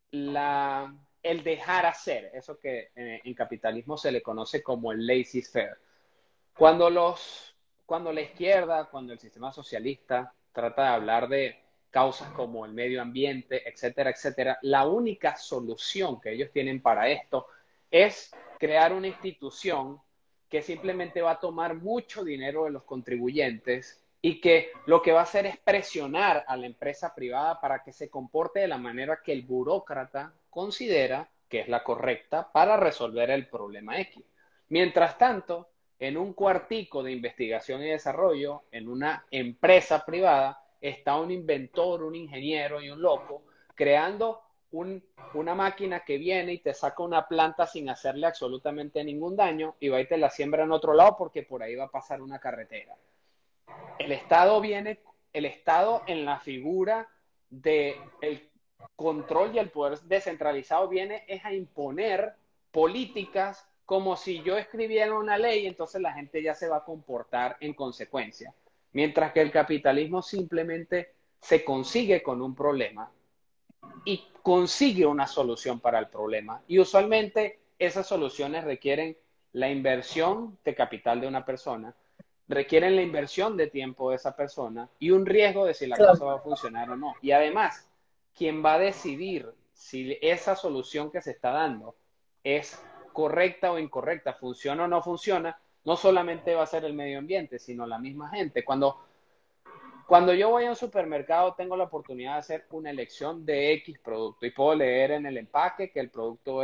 el dejar hacer, eso que en capitalismo se le conoce como el laissez-faire. Cuando, cuando la izquierda, cuando el sistema socialista trata de hablar de causas como el medio ambiente, etcétera, etcétera, la única solución que ellos tienen para esto es crear una institución que simplemente va a tomar mucho dinero de los contribuyentes y que lo que va a hacer es presionar a la empresa privada para que se comporte de la manera que el burócrata considera que es la correcta para resolver el problema X. Mientras tanto, en un cuartico de investigación y desarrollo, en una empresa privada, está un inventor, un ingeniero y un loco creando una máquina que viene y te saca una planta sin hacerle absolutamente ningún daño y va y te la siembra en otro lado porque por ahí va a pasar una carretera. El Estado viene, el Estado en la figura del control y el poder descentralizado viene es a imponer políticas como si yo escribiera una ley, entonces la gente ya se va a comportar en consecuencia. Mientras que el capitalismo simplemente se consigue con un problema y consigue una solución para el problema. Y usualmente esas soluciones requieren la inversión de capital de una persona, requieren la inversión de tiempo de esa persona y un riesgo de si la cosa Claro. va a funcionar o no. Y además, quien va a decidir si esa solución que se está dando es correcta o incorrecta, funciona o no funciona, no solamente va a ser el medio ambiente, sino la misma gente. Cuando yo voy a un supermercado, tengo la oportunidad de hacer una elección de X producto y puedo leer en el empaque que el producto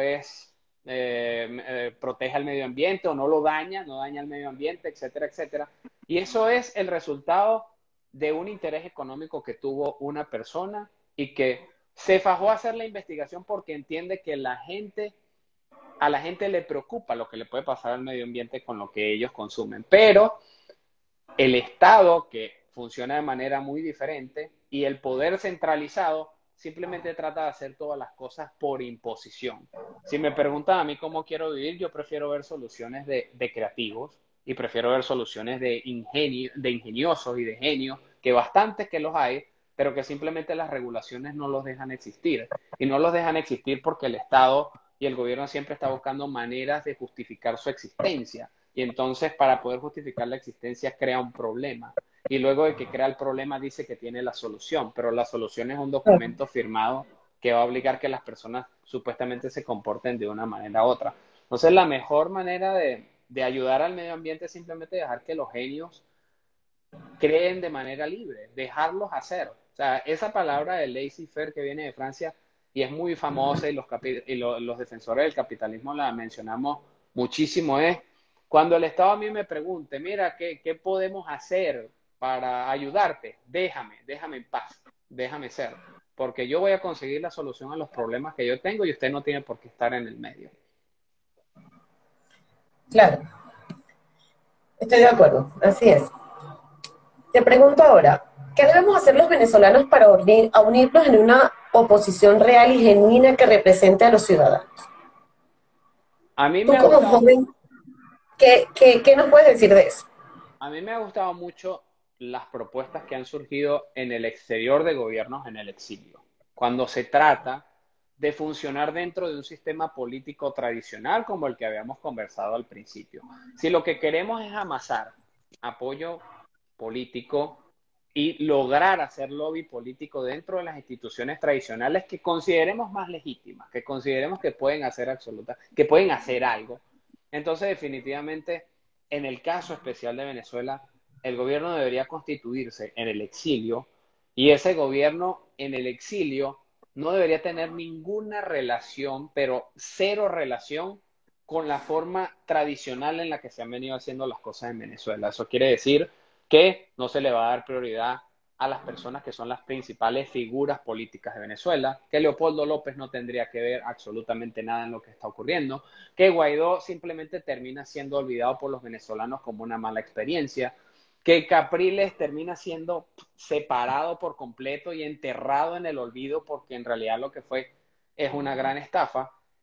protege al medio ambiente o no lo daña, no daña al medio ambiente, etcétera, etcétera. Y eso es el resultado de un interés económico que tuvo una persona y que se fajó a hacer la investigación porque entiende que a la gente le preocupa lo que le puede pasar al medio ambiente con lo que ellos consumen. Pero el Estado, que funciona de manera muy diferente, y el poder centralizado simplemente trata de hacer todas las cosas por imposición. Si me preguntan a mí cómo quiero vivir, yo prefiero ver soluciones de creativos y prefiero ver soluciones de ingeniosos y de genios, que bastantes que los hay, pero que simplemente las regulaciones no los dejan existir. Y no los dejan existir porque el Estado y el gobierno siempre está buscando maneras de justificar su existencia. Y entonces, para poder justificar la existencia, crea un problema. Y luego de que crea el problema, dice que tiene la solución. Pero la solución es un documento firmado que va a obligar que las personas supuestamente se comporten de una manera u otra. Entonces, la mejor manera de ayudar al medio ambiente es simplemente dejar que los genios creen de manera libre, dejarlos hacer. O sea, esa palabra de laissez-faire que viene de Francia y es muy famosa y los defensores del capitalismo la mencionamos muchísimo, es cuando el Estado a mí me pregunte, mira, ¿qué podemos hacer para ayudarte? Déjame en paz, déjame ser, porque yo voy a conseguir la solución a los problemas que yo tengo y usted no tiene por qué estar en el medio. Claro, estoy de acuerdo, así es. Te pregunto ahora, ¿qué debemos hacer los venezolanos para unirnos en una oposición real y genuina que represente a los ciudadanos? A mí me Tú ha como gustado joven, ¿qué nos puedes decir de eso? A mí me ha gustado mucho las propuestas que han surgido en el exterior de gobiernos en el exilio, cuando se trata de funcionar dentro de un sistema político tradicional como el que habíamos conversado al principio. Si lo que queremos es amasar apoyo político y lograr hacer lobby político dentro de las instituciones tradicionales que consideremos más legítimas, que consideremos que pueden hacer que pueden hacer algo, entonces definitivamente en el caso especial de Venezuela, el gobierno debería constituirse en el exilio y ese gobierno en el exilio no debería tener ninguna relación, pero cero relación con la forma tradicional en la que se han venido haciendo las cosas en Venezuela. Eso quiere decir que no se le va a dar prioridad a las personas que son las principales figuras políticas de Venezuela, que Leopoldo López no tendría que ver absolutamente nada en lo que está ocurriendo, que Guaidó simplemente termina siendo olvidado por los venezolanos como una mala experiencia, que Capriles termina siendo separado por completo y enterrado en el olvido porque en realidad lo que fue es una gran estafa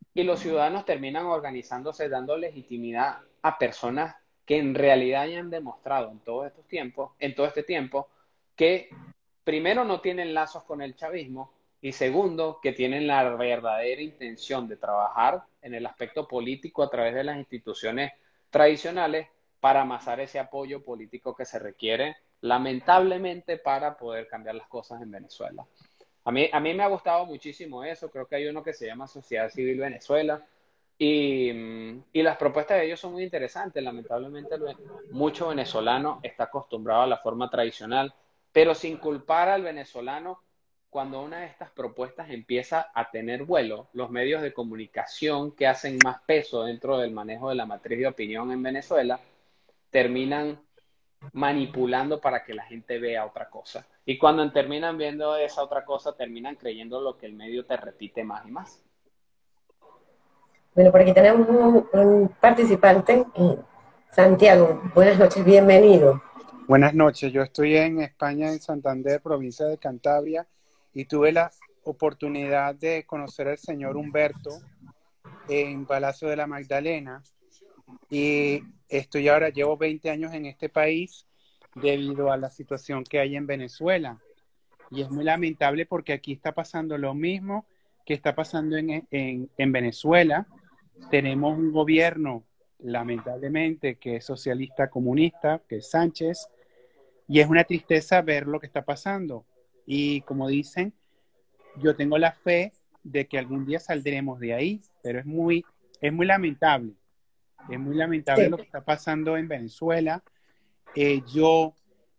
y los ciudadanos terminan organizándose, dando legitimidad a personas que en realidad hayan demostrado en todo este tiempo, que primero no tienen lazos con el chavismo y segundo, que tienen la verdadera intención de trabajar en el aspecto político a través de las instituciones tradicionales para amasar ese apoyo político que se requiere, lamentablemente, para poder cambiar las cosas en Venezuela. A mí me ha gustado muchísimo eso, creo que hay uno que se llama Sociedad Civil Venezuela y las propuestas de ellos son muy interesantes. Lamentablemente mucho venezolano está acostumbrado a la forma tradicional, pero sin culpar al venezolano, cuando una de estas propuestas empieza a tener vuelo, los medios de comunicación que hacen más peso dentro del manejo de la matriz de opinión en Venezuela terminan manipulando para que la gente vea otra cosa. Y cuando terminan viendo esa otra cosa, terminan creyendo lo que el medio te repite más y más. Bueno, por aquí tenemos un participante, Santiago. Buenas noches, bienvenido. Buenas noches, yo estoy en España, en Santander, provincia de Cantabria, y tuve la oportunidad de conocer al señor Humberto en Palacio de la Magdalena, y llevo 20 años en este país debido a la situación que hay en Venezuela, y es muy lamentable porque aquí está pasando lo mismo que está pasando en Venezuela. Tenemos un gobierno, lamentablemente, que es socialista comunista, que es Sánchez, y es una tristeza ver lo que está pasando. Y como dicen, yo tengo la fe de que algún día saldremos de ahí, pero es muy lamentable. Es muy lamentable Sí. lo que está pasando en Venezuela. Yo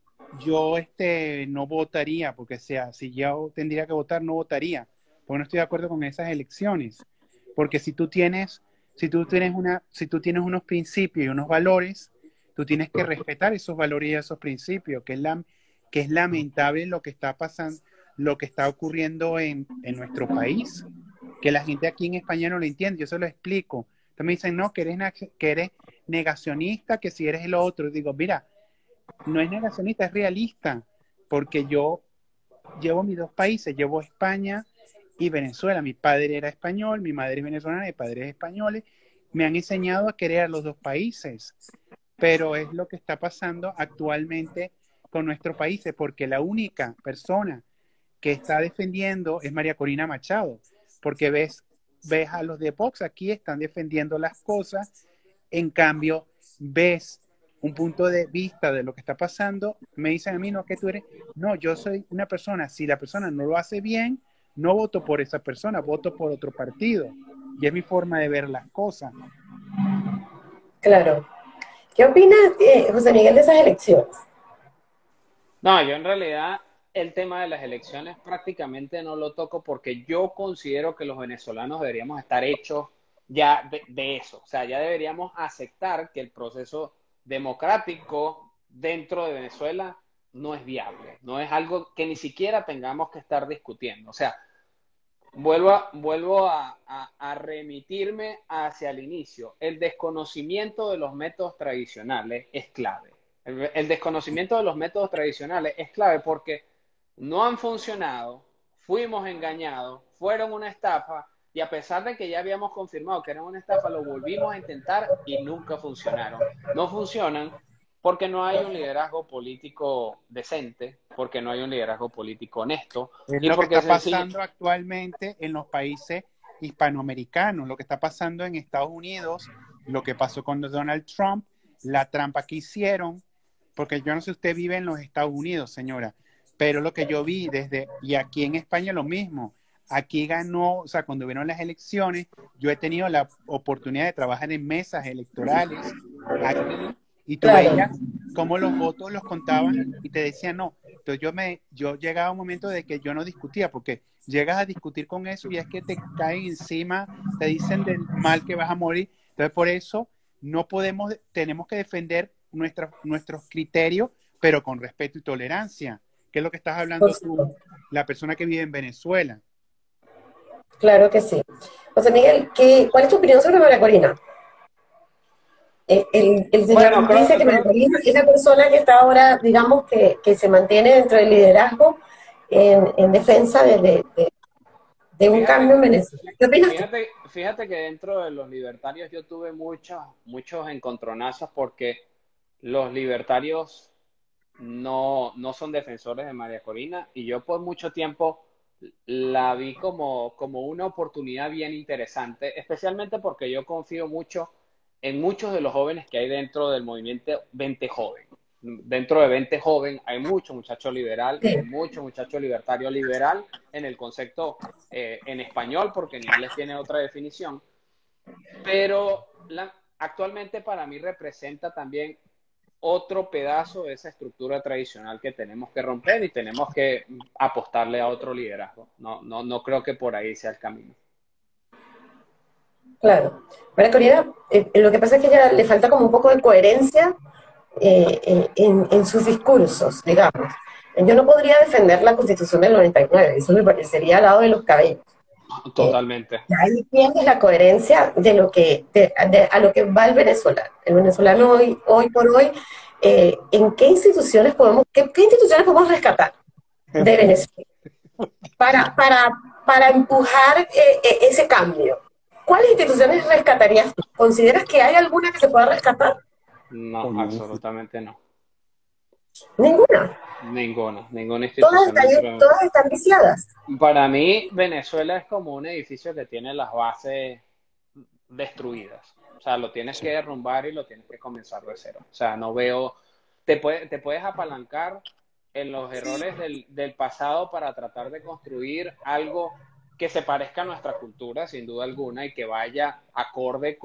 no votaría, porque si yo tendría que votar, no votaría, porque no estoy de acuerdo con esas elecciones. Porque si tú tienes unos principios y unos valores, tú tienes que respetar esos valores y esos principios, que es lamentable lo que está pasando, lo que está ocurriendo en nuestro país, que la gente aquí en España no lo entiende. Yo se lo explico. Entonces me dicen, no, que eres negacionista, que si eres el otro. Digo, mira, no es negacionista, es realista, porque yo llevo mis dos países, llevo España y Venezuela. Mi padre era español, mi madre es venezolana, mi padre es español. Me han enseñado a querer a los dos países, pero es lo que está pasando actualmente con nuestros países, porque la única persona que está defendiendo es María Corina Machado, porque ves a los de Vox aquí están defendiendo las cosas, en cambio ves un punto de vista de lo que está pasando, me dicen a mí, no, que tú eres, no, yo soy una persona, si la persona no lo hace bien, no voto por esa persona, voto por otro partido, y es mi forma de ver las cosas. Claro. ¿Qué opinas, José Miguel, de esas elecciones? No, yo en realidad el tema de las elecciones prácticamente no lo toco porque yo considero que los venezolanos deberíamos estar hechos ya de eso. O sea, ya deberíamos aceptar que el proceso democrático dentro de Venezuela no es viable, no es algo que ni siquiera tengamos que estar discutiendo. O sea, vuelvo a remitirme hacia el inicio. El desconocimiento de los métodos tradicionales es clave. El desconocimiento de los métodos tradicionales es clave porque no han funcionado, fuimos engañados, fueron una estafa y a pesar de que ya habíamos confirmado que eran una estafa, lo volvimos a intentar y nunca funcionaron. No funcionan porque no hay un liderazgo político decente, porque no hay un liderazgo político honesto Es y lo que porque está pasando actualmente en los países hispanoamericanos, lo que está pasando en Estados Unidos, lo que pasó con Donald Trump, la trampa que hicieron, porque yo no sé si usted vive en los Estados Unidos, señora, pero lo que yo vi y aquí en España lo mismo, aquí ganó, o sea, cuando vieron las elecciones, yo he tenido la oportunidad de trabajar en mesas electorales aquí, y tú Claro, veías cómo los votos los contaban y te decían no. Entonces yo llegaba a un momento de que yo no discutía, porque llegas a discutir con eso y es que te caen encima, te dicen del mal que vas a morir. Entonces por eso tenemos que defender nuestros criterios, pero con respeto y tolerancia, que es lo que estás hablando pues, tú, la persona que vive en Venezuela. claro que sí. José Miguel, ¿cuál es tu opinión sobre María Corina? El bueno, señor dice que María Corina es la persona que está ahora, digamos, que se mantiene dentro del liderazgo en defensa de un Fíjate, cambio en Venezuela. ¿Qué opinas tú? fíjate que dentro de los libertarios yo tuve muchos encontronazos porque los libertarios no son defensores de María Corina y yo por mucho tiempo la vi como una oportunidad bien interesante, especialmente porque yo confío mucho en muchos de los jóvenes que hay dentro del movimiento 20 Joven. Dentro de 20 Joven hay mucho muchacho liberal, Sí, hay mucho muchacho libertario liberal en el concepto en español, porque en inglés tiene otra definición, pero actualmente para mí representa también otro pedazo de esa estructura tradicional que tenemos que romper y tenemos que apostarle a otro liderazgo. No creo que por ahí sea el camino. claro. María Corina, lo que pasa es que ya le falta como un poco de coherencia en sus discursos, digamos. Yo no podría defender la Constitución del 99, eso me parecería al lado de los cabellos. Eh, Totalmente. y ahí tienes la coherencia de lo que, a lo que va el venezolano. El venezolano hoy por hoy, ¿en qué instituciones qué instituciones podemos rescatar de Venezuela para, para, para empujar ese cambio? ¿Cuáles instituciones rescatarías tú? ¿Consideras que hay alguna que se pueda rescatar? No, Coño, absolutamente no. Ninguna. Ninguna institución dentro. Todas están viciadas. Para mí, Venezuela es como un edificio que tiene las bases destruidas. O sea, lo tienes que derrumbar y lo tienes que comenzar de cero. O sea, no veo, te puedes apalancar en los errores del pasado para tratar de construir algo que se parezca a nuestra cultura, sin duda alguna, y que vaya acorde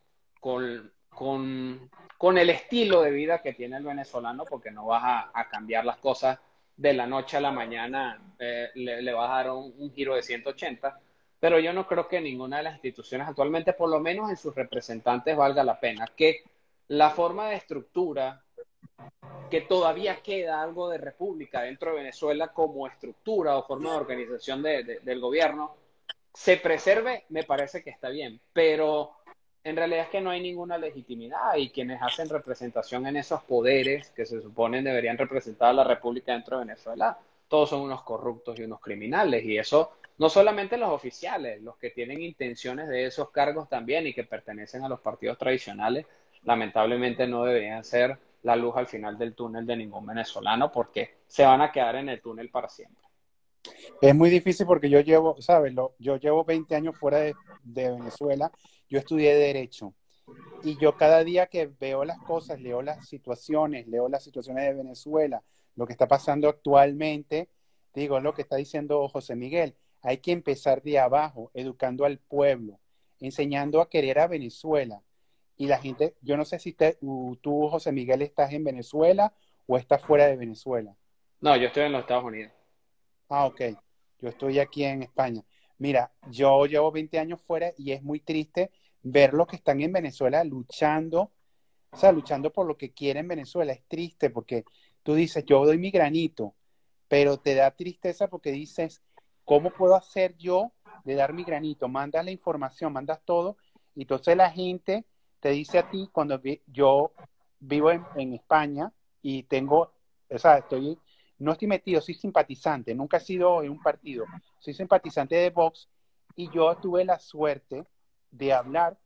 con el estilo de vida que tiene el venezolano, porque no vas a cambiar las cosas de la noche a la mañana, le vas a dar un giro de 180, pero yo no creo que ninguna de las instituciones actualmente, por lo menos en sus representantes, valga la pena. Que la forma de estructura, que todavía queda algo de república dentro de Venezuela como estructura o forma de organización del gobierno, se preserve, me parece que está bien, pero en realidad es que no hay ninguna legitimidad y quienes hacen representación en esos poderes que se suponen deberían representar a la República dentro de Venezuela, todos son unos corruptos y unos criminales, y eso no solamente los oficiales, los que tienen intenciones de esos cargos también y que pertenecen a los partidos tradicionales, lamentablemente no deberían ser la luz al final del túnel de ningún venezolano porque se van a quedar en el túnel para siempre. es muy difícil porque yo llevo, ¿sabes? Yo llevo 20 años fuera de Venezuela, yo estudié Derecho y yo cada día que veo las cosas, leo las situaciones de Venezuela, lo que está pasando actualmente, digo lo que está diciendo José Miguel, hay que empezar de abajo, educando al pueblo, enseñando a querer a Venezuela. Y la gente, yo no sé si tú, José Miguel, estás en Venezuela o estás fuera de Venezuela. No, yo estoy en los Estados Unidos. Ah, ok. Yo estoy aquí en España. Mira, yo llevo 20 años fuera y es muy triste ver los que están en Venezuela luchando, o sea, luchando por lo que quieren Venezuela. Es triste porque tú dices, yo doy mi granito, pero te da tristeza porque dices, ¿cómo puedo hacer yo de dar mi granito? Mandas la información, mandas todo, y entonces la gente te dice a ti, yo vivo en España y tengo, o sea, no estoy metido, soy simpatizante, nunca he sido en un partido, soy simpatizante de Vox y yo tuve la suerte de hablar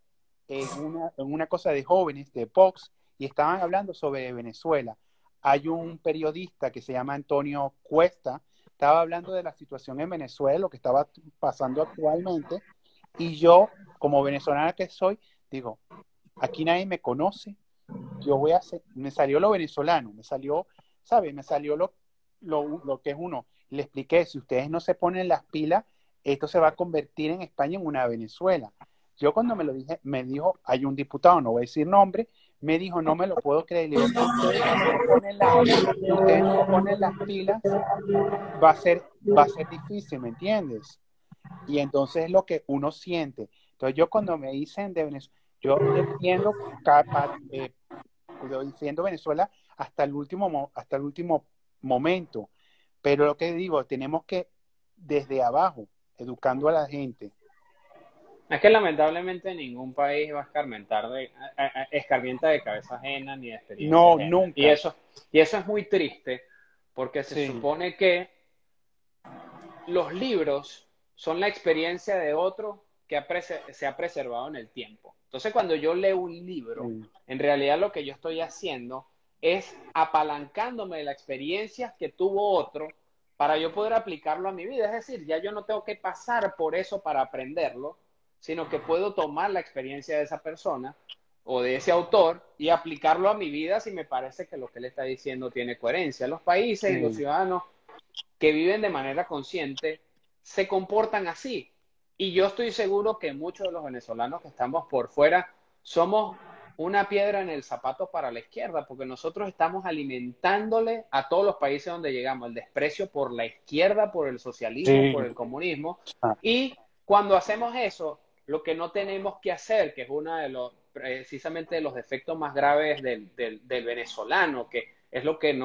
en una cosa de jóvenes de Vox y estaban hablando sobre Venezuela. Hay un periodista que se llama Antonio Cuesta, estaba hablando de la situación en Venezuela, lo que estaba pasando actualmente, y yo, como venezolana que soy, digo, aquí nadie me conoce, yo voy a hacer, me salió lo venezolano, me salió, ¿sabe? Me salió lo que es uno. Le expliqué, si ustedes no se ponen las pilas, esto se va a convertir en España en una Venezuela. Yo cuando me lo dije, me dijo, hay un diputado, no voy a decir nombre, me dijo, no me lo puedo creer. Le digo, si ustedes no se ponen las pilas, va a ser difícil, ¿me entiendes? Y entonces es lo que uno siente. Entonces yo cuando me dicen de Venezuela, yo defiendo Venezuela hasta el último momento. Pero lo que digo, tenemos que desde abajo, educando a la gente. Es que lamentablemente ningún país va a escarmienta de cabeza ajena ni de experiencia No, ajena. nunca. Y eso es muy triste porque se Sí, supone que los libros son la experiencia de otro que se ha preservado en el tiempo. Entonces, cuando yo leo un libro, en realidad lo que yo estoy haciendo es apalancándome de la experiencia que tuvo otro para yo poder aplicarlo a mi vida. Es decir, ya yo no tengo que pasar por eso para aprenderlo, sino que puedo tomar la experiencia de esa persona o de ese autor y aplicarlo a mi vida si me parece que lo que él está diciendo tiene coherencia. Los países y los ciudadanos que viven de manera consciente se comportan así. Y yo estoy seguro que muchos de los venezolanos que estamos por fuera somos una piedra en el zapato para la izquierda, porque nosotros estamos alimentándole a todos los países donde llegamos el desprecio por la izquierda, por el socialismo, por el comunismo. Y cuando hacemos eso, lo que no tenemos que hacer, que es uno de los, precisamente de los defectos más graves del venezolano, que es lo que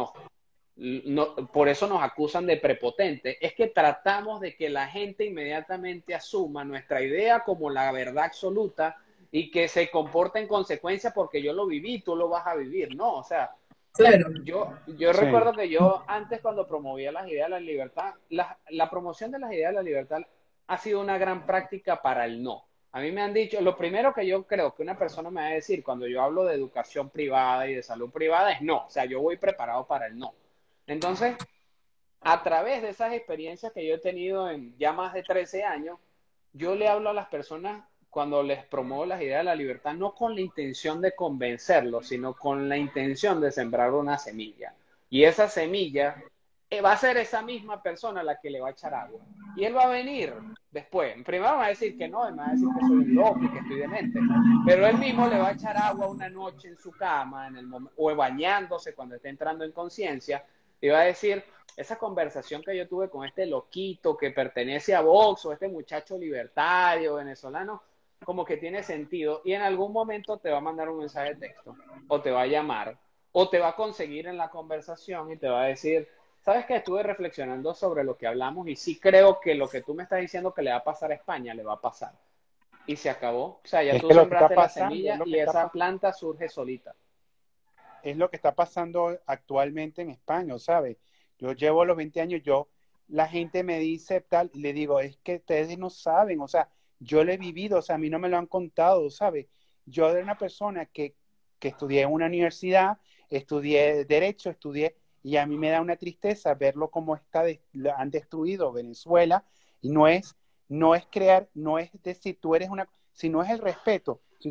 por eso nos acusan de prepotente, es que tratamos de que la gente inmediatamente asuma nuestra idea como la verdad absoluta y que se comporte en consecuencia porque yo lo viví, tú lo vas a vivir. No, o sea, Claro. yo recuerdo que yo antes, cuando promovía las ideas de la libertad, la promoción de las ideas de la libertad ha sido una gran práctica para el no. A mí me han dicho, lo primero que yo creo que una persona me va a decir cuando yo hablo de educación privada y de salud privada es no, o sea, yo voy preparado para el no. Entonces, a través de esas experiencias que yo he tenido en ya más de 13 años, yo le hablo a las personas cuando les promuevo las ideas de la libertad, no con la intención de convencerlos, sino con la intención de sembrar una semilla. Y esa semilla va a ser esa misma persona la que le va a echar agua. Y él va a venir después. Primero me va a decir que no, él me va a decir que soy un loco y que estoy demente. Pero él mismo le va a echar agua una noche en su cama, o bañándose cuando esté entrando en conciencia, y va a decir, esa conversación que yo tuve con este loquito que pertenece a Vox o este muchacho libertario venezolano, como que tiene sentido, y en algún momento te va a mandar un mensaje de texto, o te va a llamar, o te va a conseguir en la conversación y te va a decir, ¿sabes qué? Estuve reflexionando sobre lo que hablamos y sí creo que lo que tú me estás diciendo que le va a pasar a España, le va a pasar. Y se acabó. O sea, ya tú sembraste la semilla y esa planta surge solita. Es lo que está pasando actualmente en España, ¿sabes? Yo llevo los 20 años, la gente me dice tal, y le digo, es que ustedes no saben, o sea, yo lo he vivido, o sea, a mí no me lo han contado, ¿sabes? Yo era una persona que estudié en una universidad, estudié Derecho, y a mí me da una tristeza verlo como han destruido Venezuela, y no es crear, no es decir, tú eres sino es el respeto. Si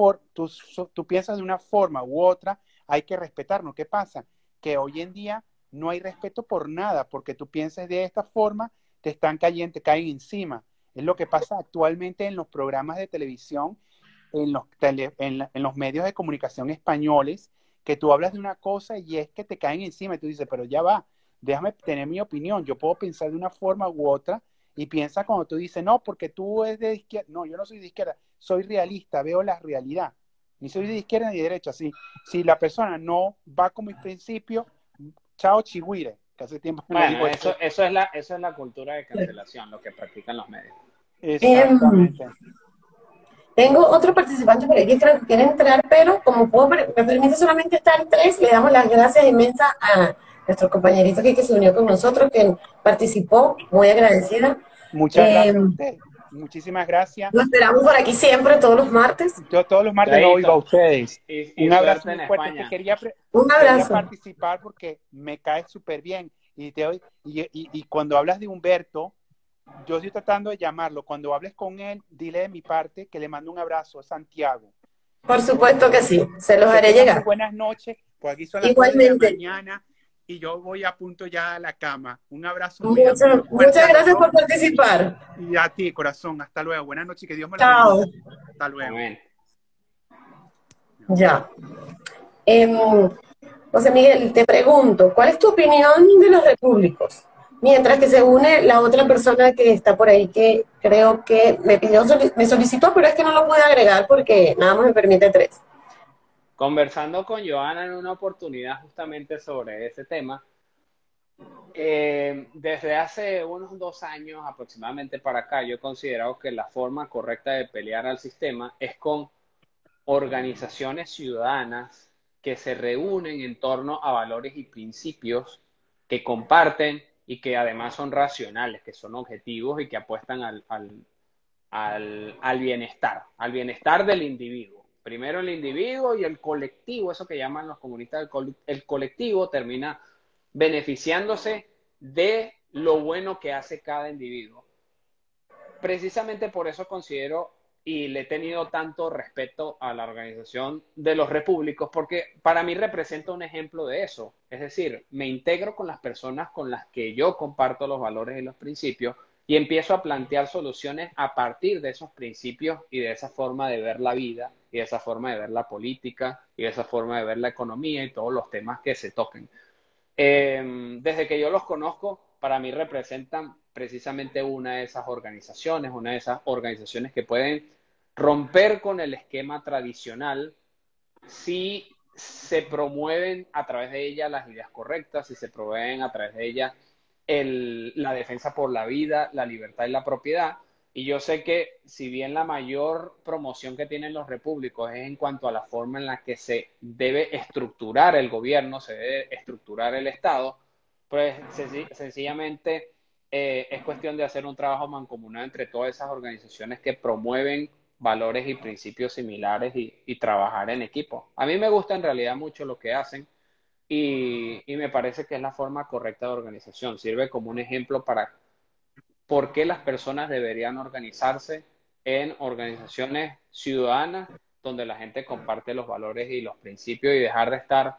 tú piensas de una forma u otra, hay que respetarnos. ¿Qué pasa? Que hoy en día no hay respeto por nada, porque tú pienses de esta forma, te caen encima. Es lo que pasa actualmente en los programas de televisión, en los medios de comunicación españoles, que tú hablas de una cosa y es que te caen encima y tú dices, pero ya va, déjame tener mi opinión, yo puedo pensar de una forma u otra, y piensa cuando tú dices, no, porque tú eres de izquierda. No, yo no soy de izquierda, soy realista, veo la realidad. Ni soy de izquierda ni de derecha. Si la persona no va con mis principios, chao chihuire, que hace tiempo que no digo eso es la cultura de cancelación, lo que practican los medios. Exactamente. Tengo otro participante por ahí que creo que quiere entrar, pero como me permite solamente estar tres, le damos las gracias inmensas a nuestro compañerito que se unió con nosotros, que participó, muy agradecida. Muchas gracias a usted. Muchísimas gracias. Lo esperamos por aquí siempre, todos los martes. Yo todos los martes lo oigo a ustedes. Y un abrazo muy fuerte. Quería participar porque me cae súper bien. Y cuando hablas de Humberto, yo estoy tratando de llamarlo. Cuando hables con él, dile de mi parte que le mando un abrazo a Santiago. Por supuesto que sí, se los haré llegar. Buenas noches, pues aquí son las 9 de la mañana y yo voy a punto ya a la cama. Un abrazo muy fuerte. Muchas gracias por participar. Y a ti, corazón. Hasta luego. Buenas noches y que Dios me la bendiga. Chao. Hasta luego. Amén. Ya. José Miguel, te pregunto, ¿cuál es tu opinión de los repúblicos? Mientras que se une la otra persona que está por ahí, que creo que me solicitó, pero es que no lo pude agregar porque nada más me permite 3. Conversando con Joana en una oportunidad justamente sobre ese tema, desde hace unos 2 años aproximadamente para acá, yo he considerado que la forma correcta de pelear al sistema es con organizaciones ciudadanas que se reúnen en torno a valores y principios que comparten y que además son racionales, que son objetivos y que apuestan al bienestar del individuo. Primero el individuo y el colectivo, eso que llaman los comunistas, el colectivo termina beneficiándose de lo bueno que hace cada individuo. Precisamente por eso considero y le he tenido tanto respeto a la organización de los repúblicos, porque para mí representa un ejemplo de eso. Es decir, me integro con las personas con las que yo comparto los valores y los principios y empiezo a plantear soluciones a partir de esos principios y de esa forma de ver la vida y de esa forma de ver la política y de esa forma de ver la economía y todos los temas que se toquen. Desde que yo los conozco, para mí representan precisamente una de esas organizaciones que pueden romper con el esquema tradicional si se promueven a través de ella las ideas correctas, si se promueven a través de ella la defensa por la vida, la libertad y la propiedad. Y yo sé que si bien la mayor promoción que tienen los repúblicos es en cuanto a la forma en la que se debe estructurar el gobierno, se debe estructurar el Estado, pues sencillamente es cuestión de hacer un trabajo mancomunado entre todas esas organizaciones que promueven valores y principios similares y trabajar en equipo. A mí me gusta en realidad mucho lo que hacen y me parece que es la forma correcta de organización. Sirve como un ejemplo para por qué las personas deberían organizarse en organizaciones ciudadanas donde la gente comparte los valores y los principios y dejar de estar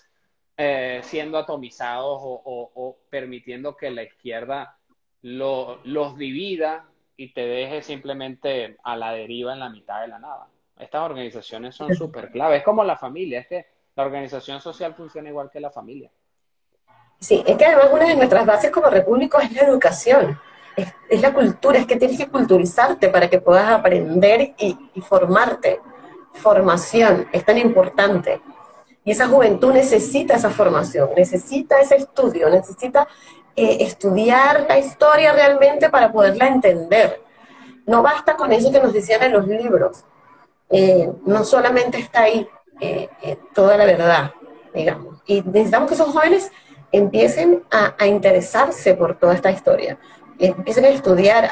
siendo atomizados o permitiendo que la izquierda los divida y te deje simplemente a la deriva en la mitad de la nada. Estas organizaciones son súper clave. Es como la familia, es que la organización social funciona igual que la familia. Sí, es que además una de nuestras bases como república es la educación, es la cultura, es que tienes que culturizarte para que puedas aprender y formarte. Formación es tan importante. Y esa juventud necesita esa formación, necesita ese estudio, necesita estudiar la historia realmente para poderla entender. No basta con eso que nos decían en los libros. No solamente está ahí toda la verdad, digamos. Y necesitamos que esos jóvenes empiecen a interesarse por toda esta historia, empiecen a estudiar,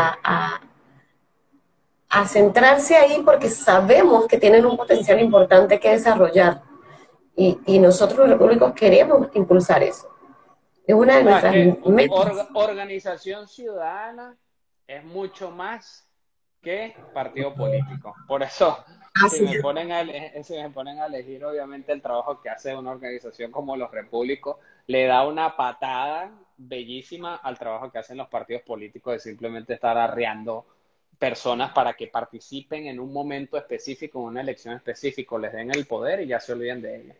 a centrarse ahí porque sabemos que tienen un potencial importante que desarrollar. Y nosotros los repúblicos queremos impulsar eso. Es una de nuestras metas. Organización ciudadana es mucho más que partido político. Por eso, si me ponen a elegir, obviamente el trabajo que hace una organización como los repúblicos le da una patada bellísima al trabajo que hacen los partidos políticos de simplemente estar arreando personas para que participen en un momento específico, en una elección específica, les den el poder y ya se olviden de ellos.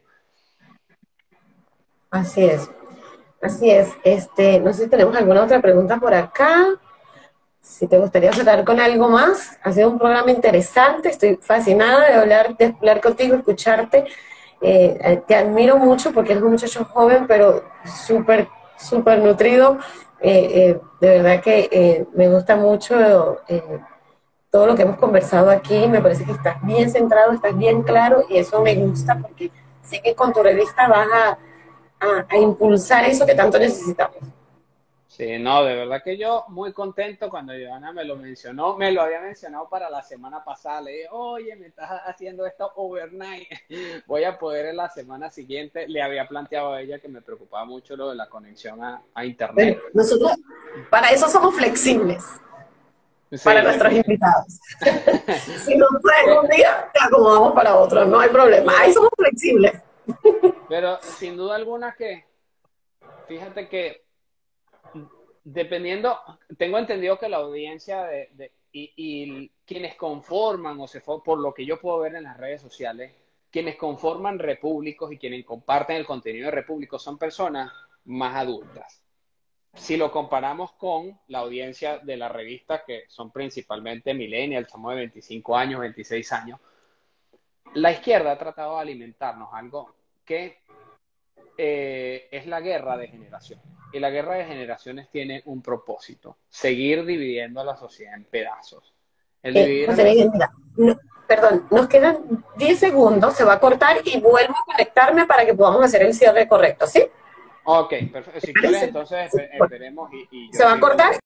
Así es. Así es. No sé si tenemos alguna otra pregunta por acá. Si te gustaría cerrar con algo más, ha sido un programa interesante. Estoy fascinada de hablar contigo, escucharte. Te admiro mucho porque eres un muchacho joven, pero súper, súper nutrido. De verdad que me gusta mucho todo lo que hemos conversado aquí. Me parece que estás bien centrado, estás bien claro y eso me gusta porque sé que con tu revista vas a impulsar eso que tanto necesitamos. Sí, no, de verdad que yo muy contento cuando Johanna me lo mencionó, me lo había mencionado para la semana pasada, le dije, oye, me estás haciendo esto overnight, voy a poder en la semana siguiente, le había planteado a ella que me preocupaba mucho lo de la conexión a internet. Bueno, nosotros para eso somos flexibles, sí, para nuestros invitados. Si no puedes un día, te acomodamos para otro, no hay problema, ahí somos flexibles. Pero sin duda alguna que, fíjate que dependiendo, tengo entendido que la audiencia y quienes conforman, por lo que yo puedo ver en las redes sociales, quienes conforman repúblicos y quienes comparten el contenido de repúblicos son personas más adultas. Si lo comparamos con la audiencia de la revista, que son principalmente millennials, somos de 25 años, 26 años, la izquierda ha tratado de alimentarnos algo que es la guerra de generaciones. Y la guerra de generaciones tiene un propósito: seguir dividiendo a la sociedad en pedazos. José Miguel, mira, perdón, nos quedan 10 segundos, se va a cortar y vuelvo a conectarme para que podamos hacer el cierre correcto, ¿sí? Ok, perfecto. Si quieres, entonces esperemos y yo ¿Se va a sigo. cortar?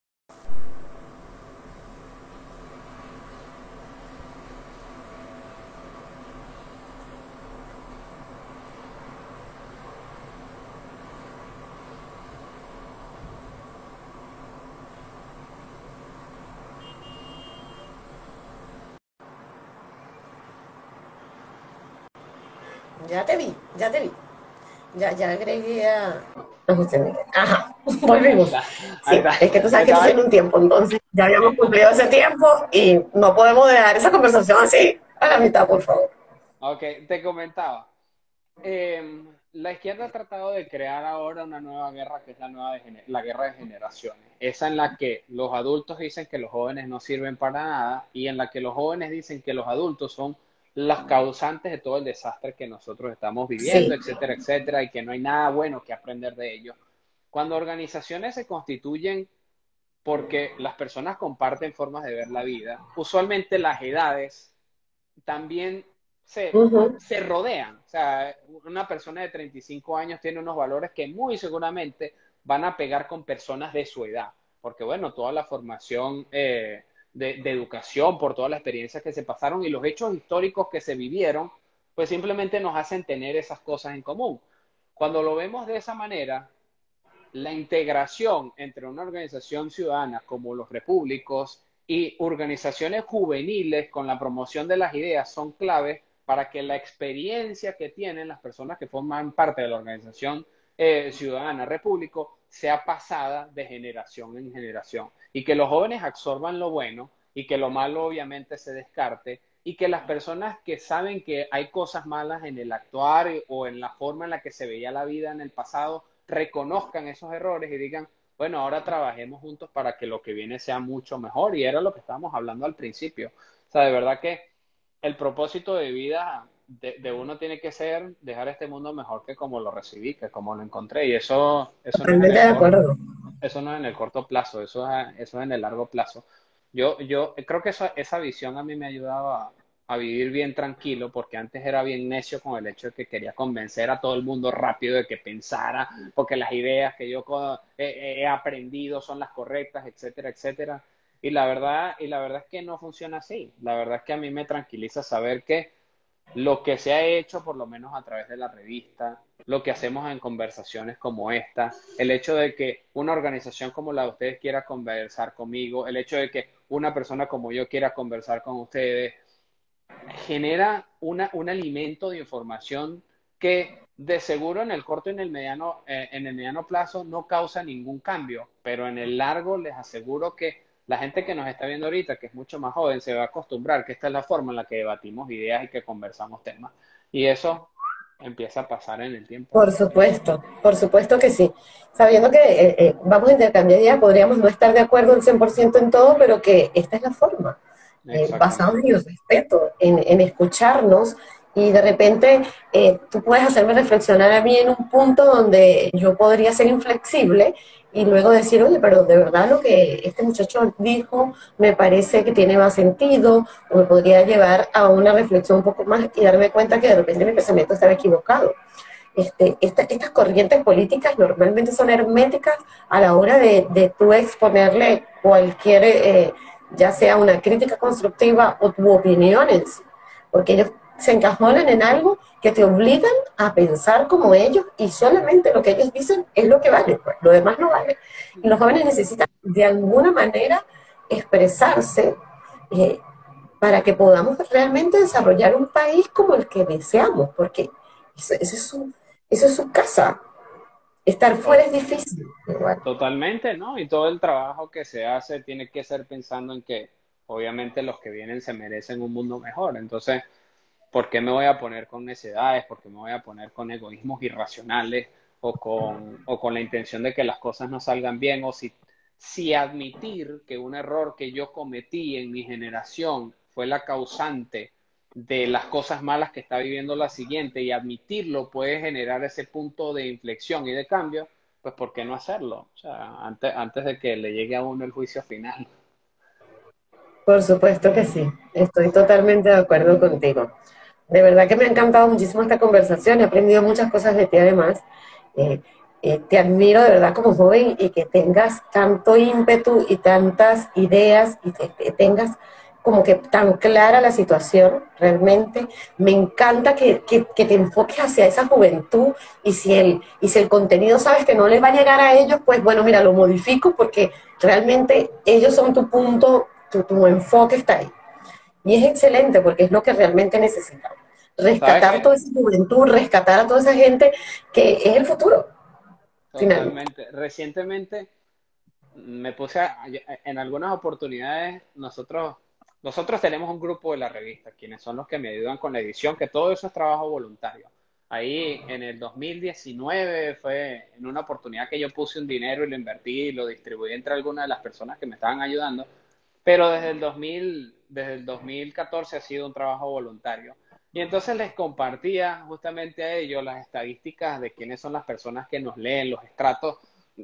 Ya te vi, ya te vi. Ya agregué a José Miguel. Ajá, Ahí volvimos. está, ahí Sí, está. es que tú Me sabes que esto estaba, tiene un tiempo, entonces ya habíamos eh, cumplido ese tiempo y no podemos dejar esa conversación así a la mitad, por favor. ok, te comentaba. La izquierda ha tratado de crear ahora una nueva guerra que es la guerra de generaciones. Esa en la que los adultos dicen que los jóvenes no sirven para nada y en la que los jóvenes dicen que los adultos son las causantes de todo el desastre que nosotros estamos viviendo, Sí. etcétera, etcétera, y que no hay nada bueno que aprender de ellos. Cuando organizaciones se constituyen porque las personas comparten formas de ver la vida, usualmente las edades también Ujú. se rodean. O sea, una persona de 35 años tiene unos valores que muy seguramente van a pegar con personas de su edad, porque bueno, toda la formación de educación, por todas las experiencias que se pasaron y los hechos históricos que se vivieron, pues simplemente nos hacen tener esas cosas en común. Cuando lo vemos de esa manera, la integración entre una organización ciudadana como los repúblicos y organizaciones juveniles con la promoción de las ideas son claves para que la experiencia que tienen las personas que forman parte de la organización ciudadana repúblico sea pasada de generación en generación y que los jóvenes absorban lo bueno y que lo malo obviamente se descarte y que las personas que saben que hay cosas malas en el actuar o en la forma en la que se veía la vida en el pasado reconozcan esos errores y digan, bueno, ahora trabajemos juntos para que lo que viene sea mucho mejor. Y era lo que estábamos hablando al principio. O sea, de verdad que el propósito de vida de uno tiene que ser dejar este mundo mejor que como lo recibí, que como lo encontré. Y eso no es en Totalmente el de corto, acuerdo. eso no es en el corto plazo, eso es en el largo plazo. Yo creo que esa visión a mí me ha ayudado a vivir bien tranquilo, porque antes era bien necio con el hecho de que quería convencer a todo el mundo rápido de que pensara, porque las ideas que yo he aprendido son las correctas, etcétera, etcétera. Y la verdad es que no funciona así. La verdad es que a mí me tranquiliza saber que lo que se ha hecho, por lo menos a través de la revista, lo que hacemos en conversaciones como esta, el hecho de que una organización como la de ustedes quiera conversar conmigo, el hecho de que una persona como yo quiera conversar con ustedes, genera un alimento de información que de seguro en el corto y en el mediano plazo no causa ningún cambio, pero en el largo les aseguro que la gente que nos está viendo ahorita, que es mucho más joven, se va a acostumbrar que esta es la forma en la que debatimos ideas y que conversamos temas. Y eso empieza a pasar en el tiempo. Por supuesto que sí. Sabiendo que vamos a intercambiar ideas, podríamos no estar de acuerdo al 100% en todo, pero que esta es la forma, basado Exactamente. en el respeto, en escucharnos, y de repente tú puedes hacerme reflexionar a mí en un punto donde yo podría ser inflexible y luego decir, oye, pero de verdad lo que este muchacho dijo me parece que tiene más sentido, o me podría llevar a una reflexión un poco más y darme cuenta que de repente mi pensamiento estaba equivocado. Estas corrientes políticas normalmente son herméticas a la hora de tú exponerle cualquier, ya sea una crítica constructiva o tu opinión en sí, porque ellos se encajonan en algo que te obligan a pensar como ellos y solamente lo que ellos dicen es lo que vale, pues, lo demás no vale. Y los jóvenes necesitan de alguna manera expresarse eh, para que podamos realmente desarrollar un país como el que deseamos, porque eso es su casa. Estar fuera es difícil, igual. Totalmente, ¿no? Y todo el trabajo que se hace tiene que ser pensando en que obviamente los que vienen se merecen un mundo mejor. Entonces, ¿por qué me voy a poner con necedades? ¿Por qué me voy a poner con egoísmos irracionales o con la intención de que las cosas no salgan bien? O si admitir que un error que yo cometí en mi generación fue la causante de las cosas malas que está viviendo la siguiente y admitirlo puede generar ese punto de inflexión y de cambio, pues ¿por qué no hacerlo? O sea, antes de que le llegue a uno el juicio final. Por supuesto que sí. Estoy totalmente de acuerdo contigo. De verdad que me ha encantado muchísimo esta conversación. He aprendido muchas cosas de ti además. Eh, Te admiro de verdad como joven y que tengas tanto ímpetu y tantas ideas y que tengas como que tan clara la situación realmente. Me encanta que te enfoques hacia esa juventud y si el contenido sabes que no les va a llegar a ellos, pues bueno, mira, lo modifico porque realmente ellos son tu punto, tu enfoque está ahí. Y es excelente porque es lo que realmente necesitamos. ¿Sabes Rescatar qué? toda esa juventud, rescatar a toda esa gente que es el futuro, finalmente. Totalmente. Recientemente me puse en algunas oportunidades, nosotros tenemos un grupo de la revista, quienes son los que me ayudan con la edición, que todo eso es trabajo voluntario. Ahí en el 2019 fue en una oportunidad que yo puse un dinero y lo invertí y lo distribuí entre algunas de las personas que me estaban ayudando, pero desde el 2014 ha sido un trabajo voluntario. Y entonces les compartía justamente a ellos las estadísticas de quiénes son las personas que nos leen, los estratos,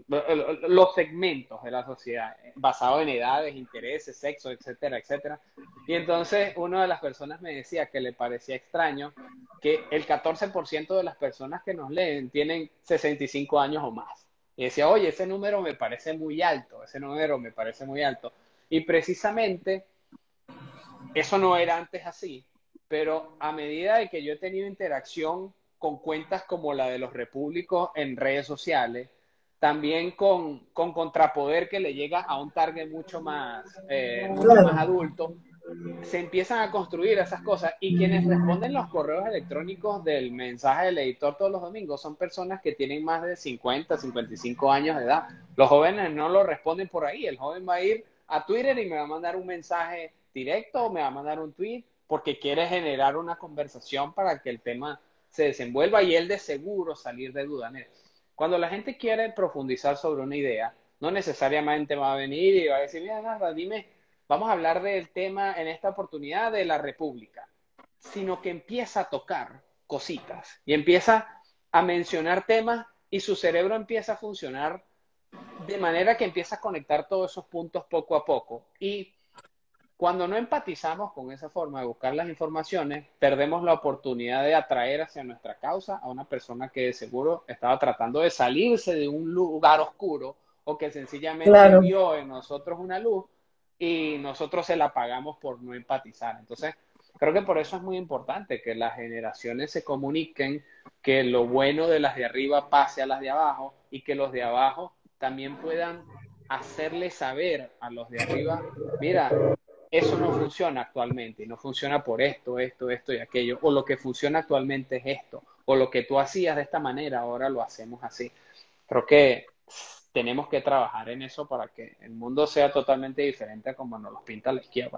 los segmentos de la sociedad, basados en edades, intereses, sexo, etcétera, etcétera. Y entonces una de las personas me decía que le parecía extraño que el 14% de las personas que nos leen tienen 65 años o más. Y decía, oye, ese número me parece muy alto, ese número me parece muy alto. Y precisamente eso no era antes así, pero a medida de que yo he tenido interacción con cuentas como la de los repúblicos en redes sociales, también con Contrapoder que le llega a un target mucho más Claro, adulto, se empiezan a construir esas cosas y quienes responden los correos electrónicos del mensaje del editor todos los domingos son personas que tienen más de 50, 55 años de edad. Los jóvenes no lo responden por ahí, el joven va a ir a Twitter y me va a mandar un mensaje directo o me va a mandar un tweet porque quiere generar una conversación para que el tema se desenvuelva y él de seguro salir de duda. Cuando la gente quiere profundizar sobre una idea, no necesariamente va a venir y va a decir, mira, nada, dime, vamos a hablar del tema en esta oportunidad de la República, sino que empieza a tocar cositas y empieza a mencionar temas y su cerebro empieza a funcionar de manera que empieza a conectar todos esos puntos poco a poco. Y cuando no empatizamos con esa forma de buscar las informaciones, perdemos la oportunidad de atraer hacia nuestra causa a una persona que de seguro estaba tratando de salirse de un lugar oscuro o que sencillamente claro. vio en nosotros una luz y nosotros se la apagamos por no empatizar. Entonces, creo que por eso es muy importante que las generaciones se comuniquen, que lo bueno de las de arriba pase a las de abajo y que los de abajo también puedan hacerle saber a los de arriba, mira, eso no funciona actualmente y no funciona por esto y aquello, o lo que funciona actualmente es esto, o lo que tú hacías de esta manera, ahora lo hacemos así. Creo que tenemos que trabajar en eso para que el mundo sea totalmente diferente a como nos lo pinta la izquierda.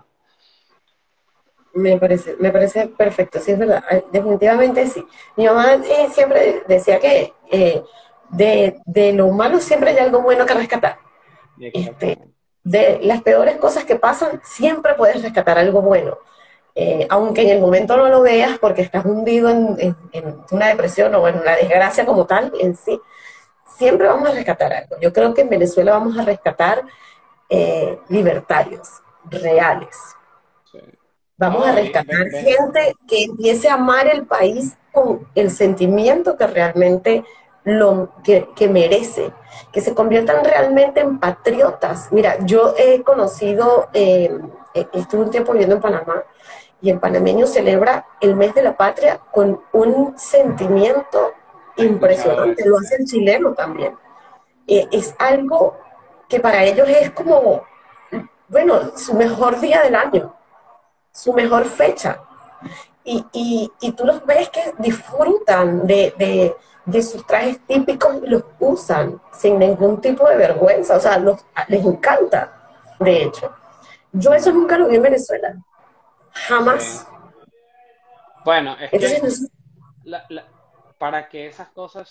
Me parece perfecto, sí, es verdad, definitivamente sí. Mi mamá siempre decía que de lo malo siempre hay algo bueno que rescatar. Este, Exactamente. de las peores cosas que pasan, siempre puedes rescatar algo bueno. Aunque en el momento no lo veas porque estás hundido en una depresión o en una desgracia como tal en sí, siempre vamos a rescatar algo. Yo creo que en Venezuela vamos a rescatar libertarios reales. Sí. Vamos a No, y rescatar gente que empiece a amar el país con el sentimiento que realmente que merece, que se conviertan realmente en patriotas. Mira, yo he conocido, estuve un tiempo viviendo en Panamá y el panameño celebra el mes de la patria con un sentimiento he escuchado impresionante, eso, lo sí. hace el chileno también. Es algo que para ellos es como, bueno, su mejor día del año, su mejor fecha. Y tú los ves que disfrutan de sus trajes típicos y los usan sin ningún tipo de vergüenza. O sea, les encanta, de hecho. Yo eso Mm, nunca lo vi en Venezuela. sí. Jamás. Bueno, es Entonces, que no sé, la- la- para que esas cosas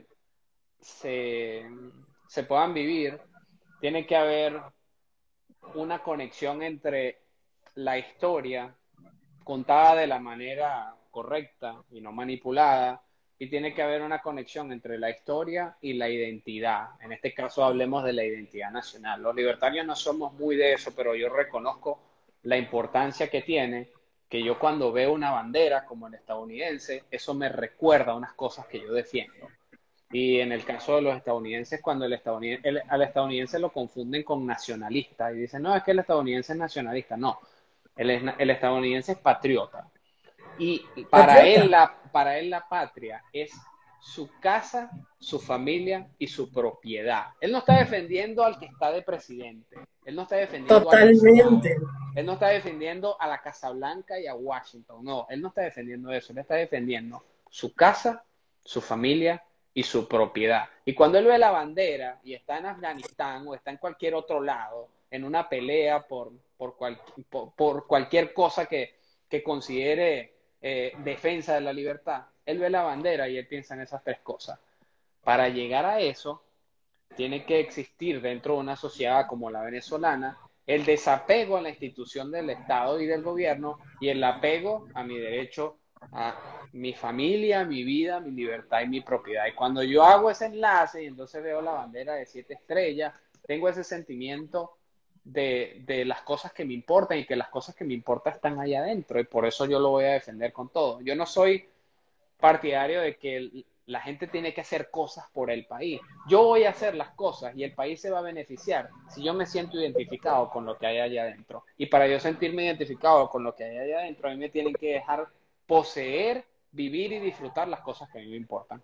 se, se puedan vivir, tiene que haber una conexión entre la historia contada de la manera correcta y no manipulada, y tiene que haber una conexión entre la historia y la identidad. En este caso hablemos de la identidad nacional. Los libertarios no somos muy de eso, pero yo reconozco la importancia que tiene que yo cuando veo una bandera como el estadounidense, eso me recuerda unas cosas que yo defiendo. Y en el caso de los estadounidenses, cuando al estadounidense lo confunden con nacionalista y dicen, no, es que el estadounidense es nacionalista. No, el estadounidense es patriota. Y Patriota. para él la patria es su casa, su familia y su propiedad. Él no está defendiendo al que está de presidente. Él no está defendiendo al Totalmente. Estado. Él no está defendiendo a la Casa Blanca y a Washington. No, él no está defendiendo eso. Él está defendiendo su casa, su familia y su propiedad. Y cuando él ve la bandera y está en Afganistán o está en cualquier otro lado, en una pelea por cualquier cosa que considere defensa de la libertad, él ve la bandera y él piensa en esas tres cosas. Para llegar a eso, tiene que existir dentro de una sociedad como la venezolana el desapego a la institución del Estado y del gobierno y el apego a mi derecho a mi familia, mi vida, mi libertad y mi propiedad. Y cuando yo hago ese enlace y entonces veo la bandera de 7 estrellas, tengo ese sentimiento de las cosas que me importan y que las cosas que me importan están allá adentro y por eso yo lo voy a defender con todo. Yo no soy partidario de que la gente tiene que hacer cosas por el país. Yo voy a hacer las cosas y el país se va a beneficiar si yo me siento identificado con lo que hay allá adentro. Y para yo sentirme identificado con lo que hay allá adentro, a mí me tienen que dejar poseer, vivir y disfrutar las cosas que a mí me importan.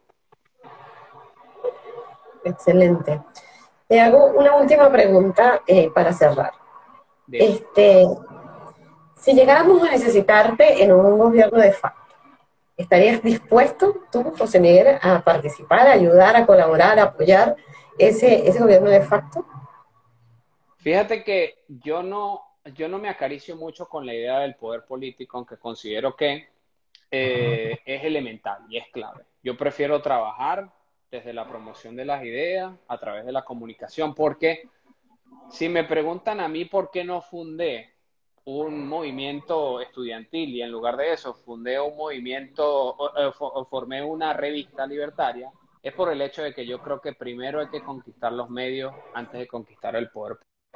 Excelente. Te hago una última pregunta para cerrar. Dime. Este, si llegáramos a necesitarte en un gobierno de facto, ¿estarías dispuesto tú, José Miguel, a participar, a ayudar, a colaborar, a apoyar ese gobierno de facto? Fíjate que yo no me acaricio mucho con la idea del poder político, aunque considero que es elemental y es clave. Yo prefiero trabajar desde la promoción de las ideas, a través de la comunicación, porque si me preguntan a mí por qué no fundé un movimiento estudiantil y en lugar de eso fundé un movimiento o formé una revista libertaria, es por el hecho de que yo creo que primero hay que conquistar los medios antes de conquistar el poder.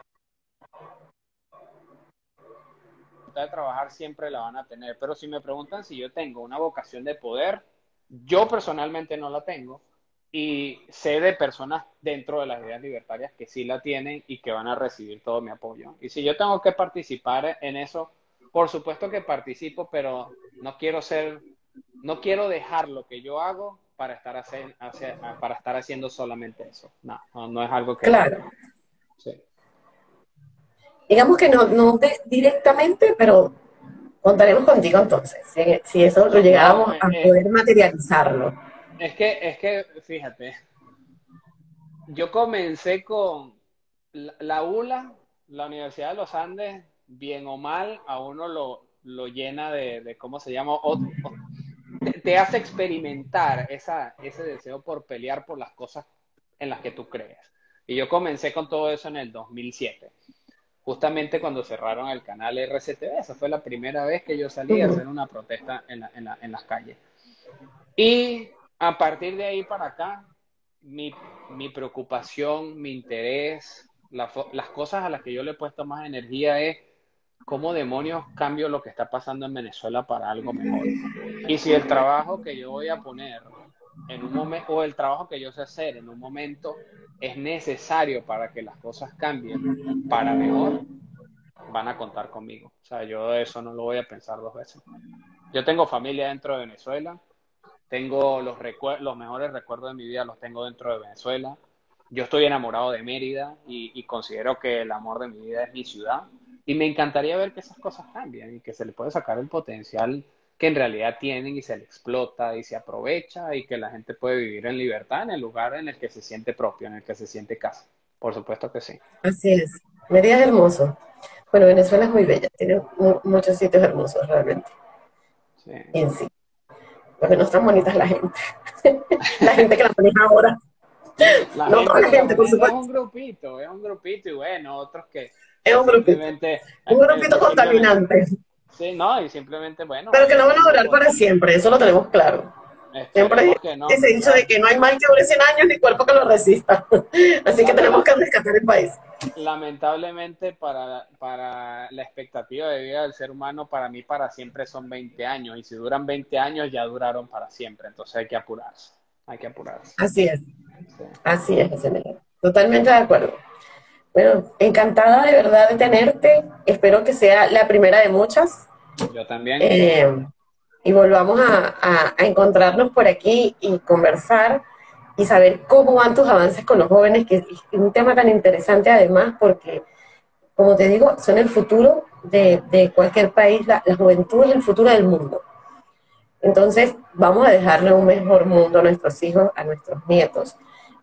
De trabajar siempre la van a tener, pero si me preguntan si yo tengo una vocación de poder, yo personalmente no la tengo y sé de personas dentro de las ideas libertarias que sí la tienen y que van a recibir todo mi apoyo. Y si yo tengo que participar en eso, por supuesto que participo, pero no quiero dejar lo que yo hago para para estar haciendo solamente eso. No, no, no es algo que yo Claro. quiero. Sí. Digamos que no directamente, pero contaremos contigo entonces, si eso lo No, llegáramos a poder materializarlo. es que, fíjate, yo comencé con la ULA, la Universidad de los Andes, bien o mal, a uno lo llena de ¿cómo se llama? Te hace experimentar ese deseo por pelear por las cosas en las que tú crees. Y yo comencé con todo eso en el 2007, justamente cuando cerraron el canal RCTV. Esa fue la primera vez que yo salí a hacer una protesta en las calles. Y a partir de ahí para acá, mi preocupación, mi interés, las cosas a las que yo le he puesto más energía es cómo demonios cambio lo que está pasando en Venezuela para algo mejor. Y si el trabajo que yo voy a poner en un momento, o el trabajo que yo sé hacer en un momento es necesario para que las cosas cambien para mejor, van a contar conmigo. O sea, yo eso no lo voy a pensar dos veces. Yo tengo familia dentro de Venezuela, tengo los mejores recuerdos de mi vida los tengo dentro de Venezuela. Yo estoy enamorado de Mérida y considero que el amor de mi vida es mi ciudad. Y me encantaría ver que esas cosas cambien y que se le puede sacar el potencial que en realidad tienen y se le explota y se aprovecha y que la gente puede vivir en libertad en el lugar en el que se siente propio, en el que se siente casa. Por supuesto que sí. Así es. Mérida es hermoso. Bueno, Venezuela es muy bella, tiene muchos sitios hermosos realmente, Sí. en sí. Porque no están bonitas la gente. La gente que la maneja ahora. La No toda gente la que la gente, por maneja supuesto. es un grupito y bueno, otros Es que un grupito. simplemente, Un grupito que simplemente, contaminante. sí, no, y simplemente, bueno, Pero que no van a esperemos durar para siempre, eso lo tenemos claro. Siempre hay esperemos que no, ese dicho de ¿verdad? que no hay mal que dure 100 años ni cuerpo que lo resista. Así que La, tenemos la, que rescatar el país. lamentablemente para la expectativa de vida del ser humano, para mí para siempre son 20 años, y si duran 20 años ya duraron para siempre, entonces hay que apurarse. hay que apurarse. Sí. así es, José Miguel. Totalmente de acuerdo. Bueno, encantada de verdad de tenerte. Espero que sea la primera de muchas. Yo también. eh, y volvamos a encontrarnos por aquí y conversar y saber cómo van tus avances con los jóvenes, que es un tema tan interesante además, porque, como te digo, son el futuro de cualquier país, la juventud es el futuro del mundo. Entonces, vamos a dejarle un mejor mundo a nuestros hijos, a nuestros nietos.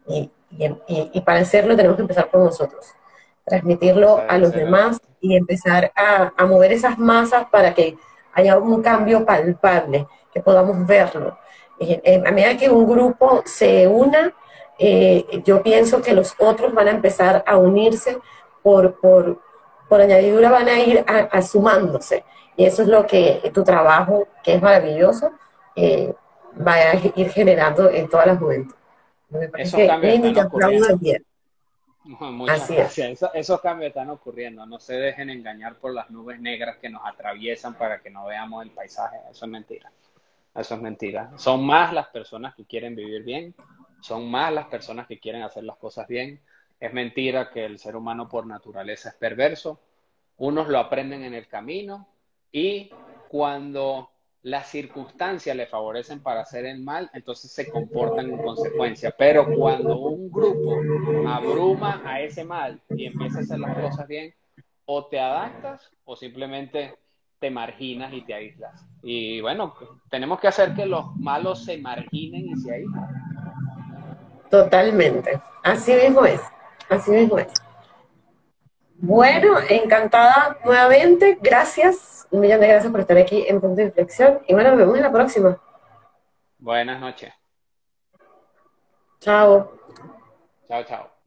Y para hacerlo tenemos que empezar por nosotros, transmitirlo a los Ese es el demás reto. y empezar a mover esas masas para que haya un cambio palpable, que podamos verlo. A medida que un grupo se una, yo pienso que los otros van a empezar a unirse por, por, por añadidura, van a ir a sumándose. Y eso es lo que tu trabajo, que es maravilloso, eh, va a ir generando en toda la juventud. Me Esos parece cambios lindo y están te aplaudo ocurriendo. bien. Muchas Así es. gracias. Esos cambios están ocurriendo. No se dejen engañar por las nubes negras que nos atraviesan para que no veamos el paisaje. Eso es mentira. Eso es mentira. Son más las personas que quieren vivir bien. Son más las personas que quieren hacer las cosas bien. Es mentira que el ser humano por naturaleza es perverso. Unos lo aprenden en el camino y cuando las circunstancias le favorecen para hacer el mal, entonces se comportan en consecuencia. Pero cuando un grupo abruma a ese mal y empieza a hacer las cosas bien, o te adaptas o simplemente te marginas y te aíslas. Y bueno, tenemos que hacer que los malos se marginen y se aíslen. Totalmente. Así mismo es. Así mismo es. Bueno, encantada nuevamente. Gracias. Un millón de gracias por estar aquí en Punto de Inflexión. Y bueno, nos vemos en la próxima. Buenas noches. Chao. Chao, chao.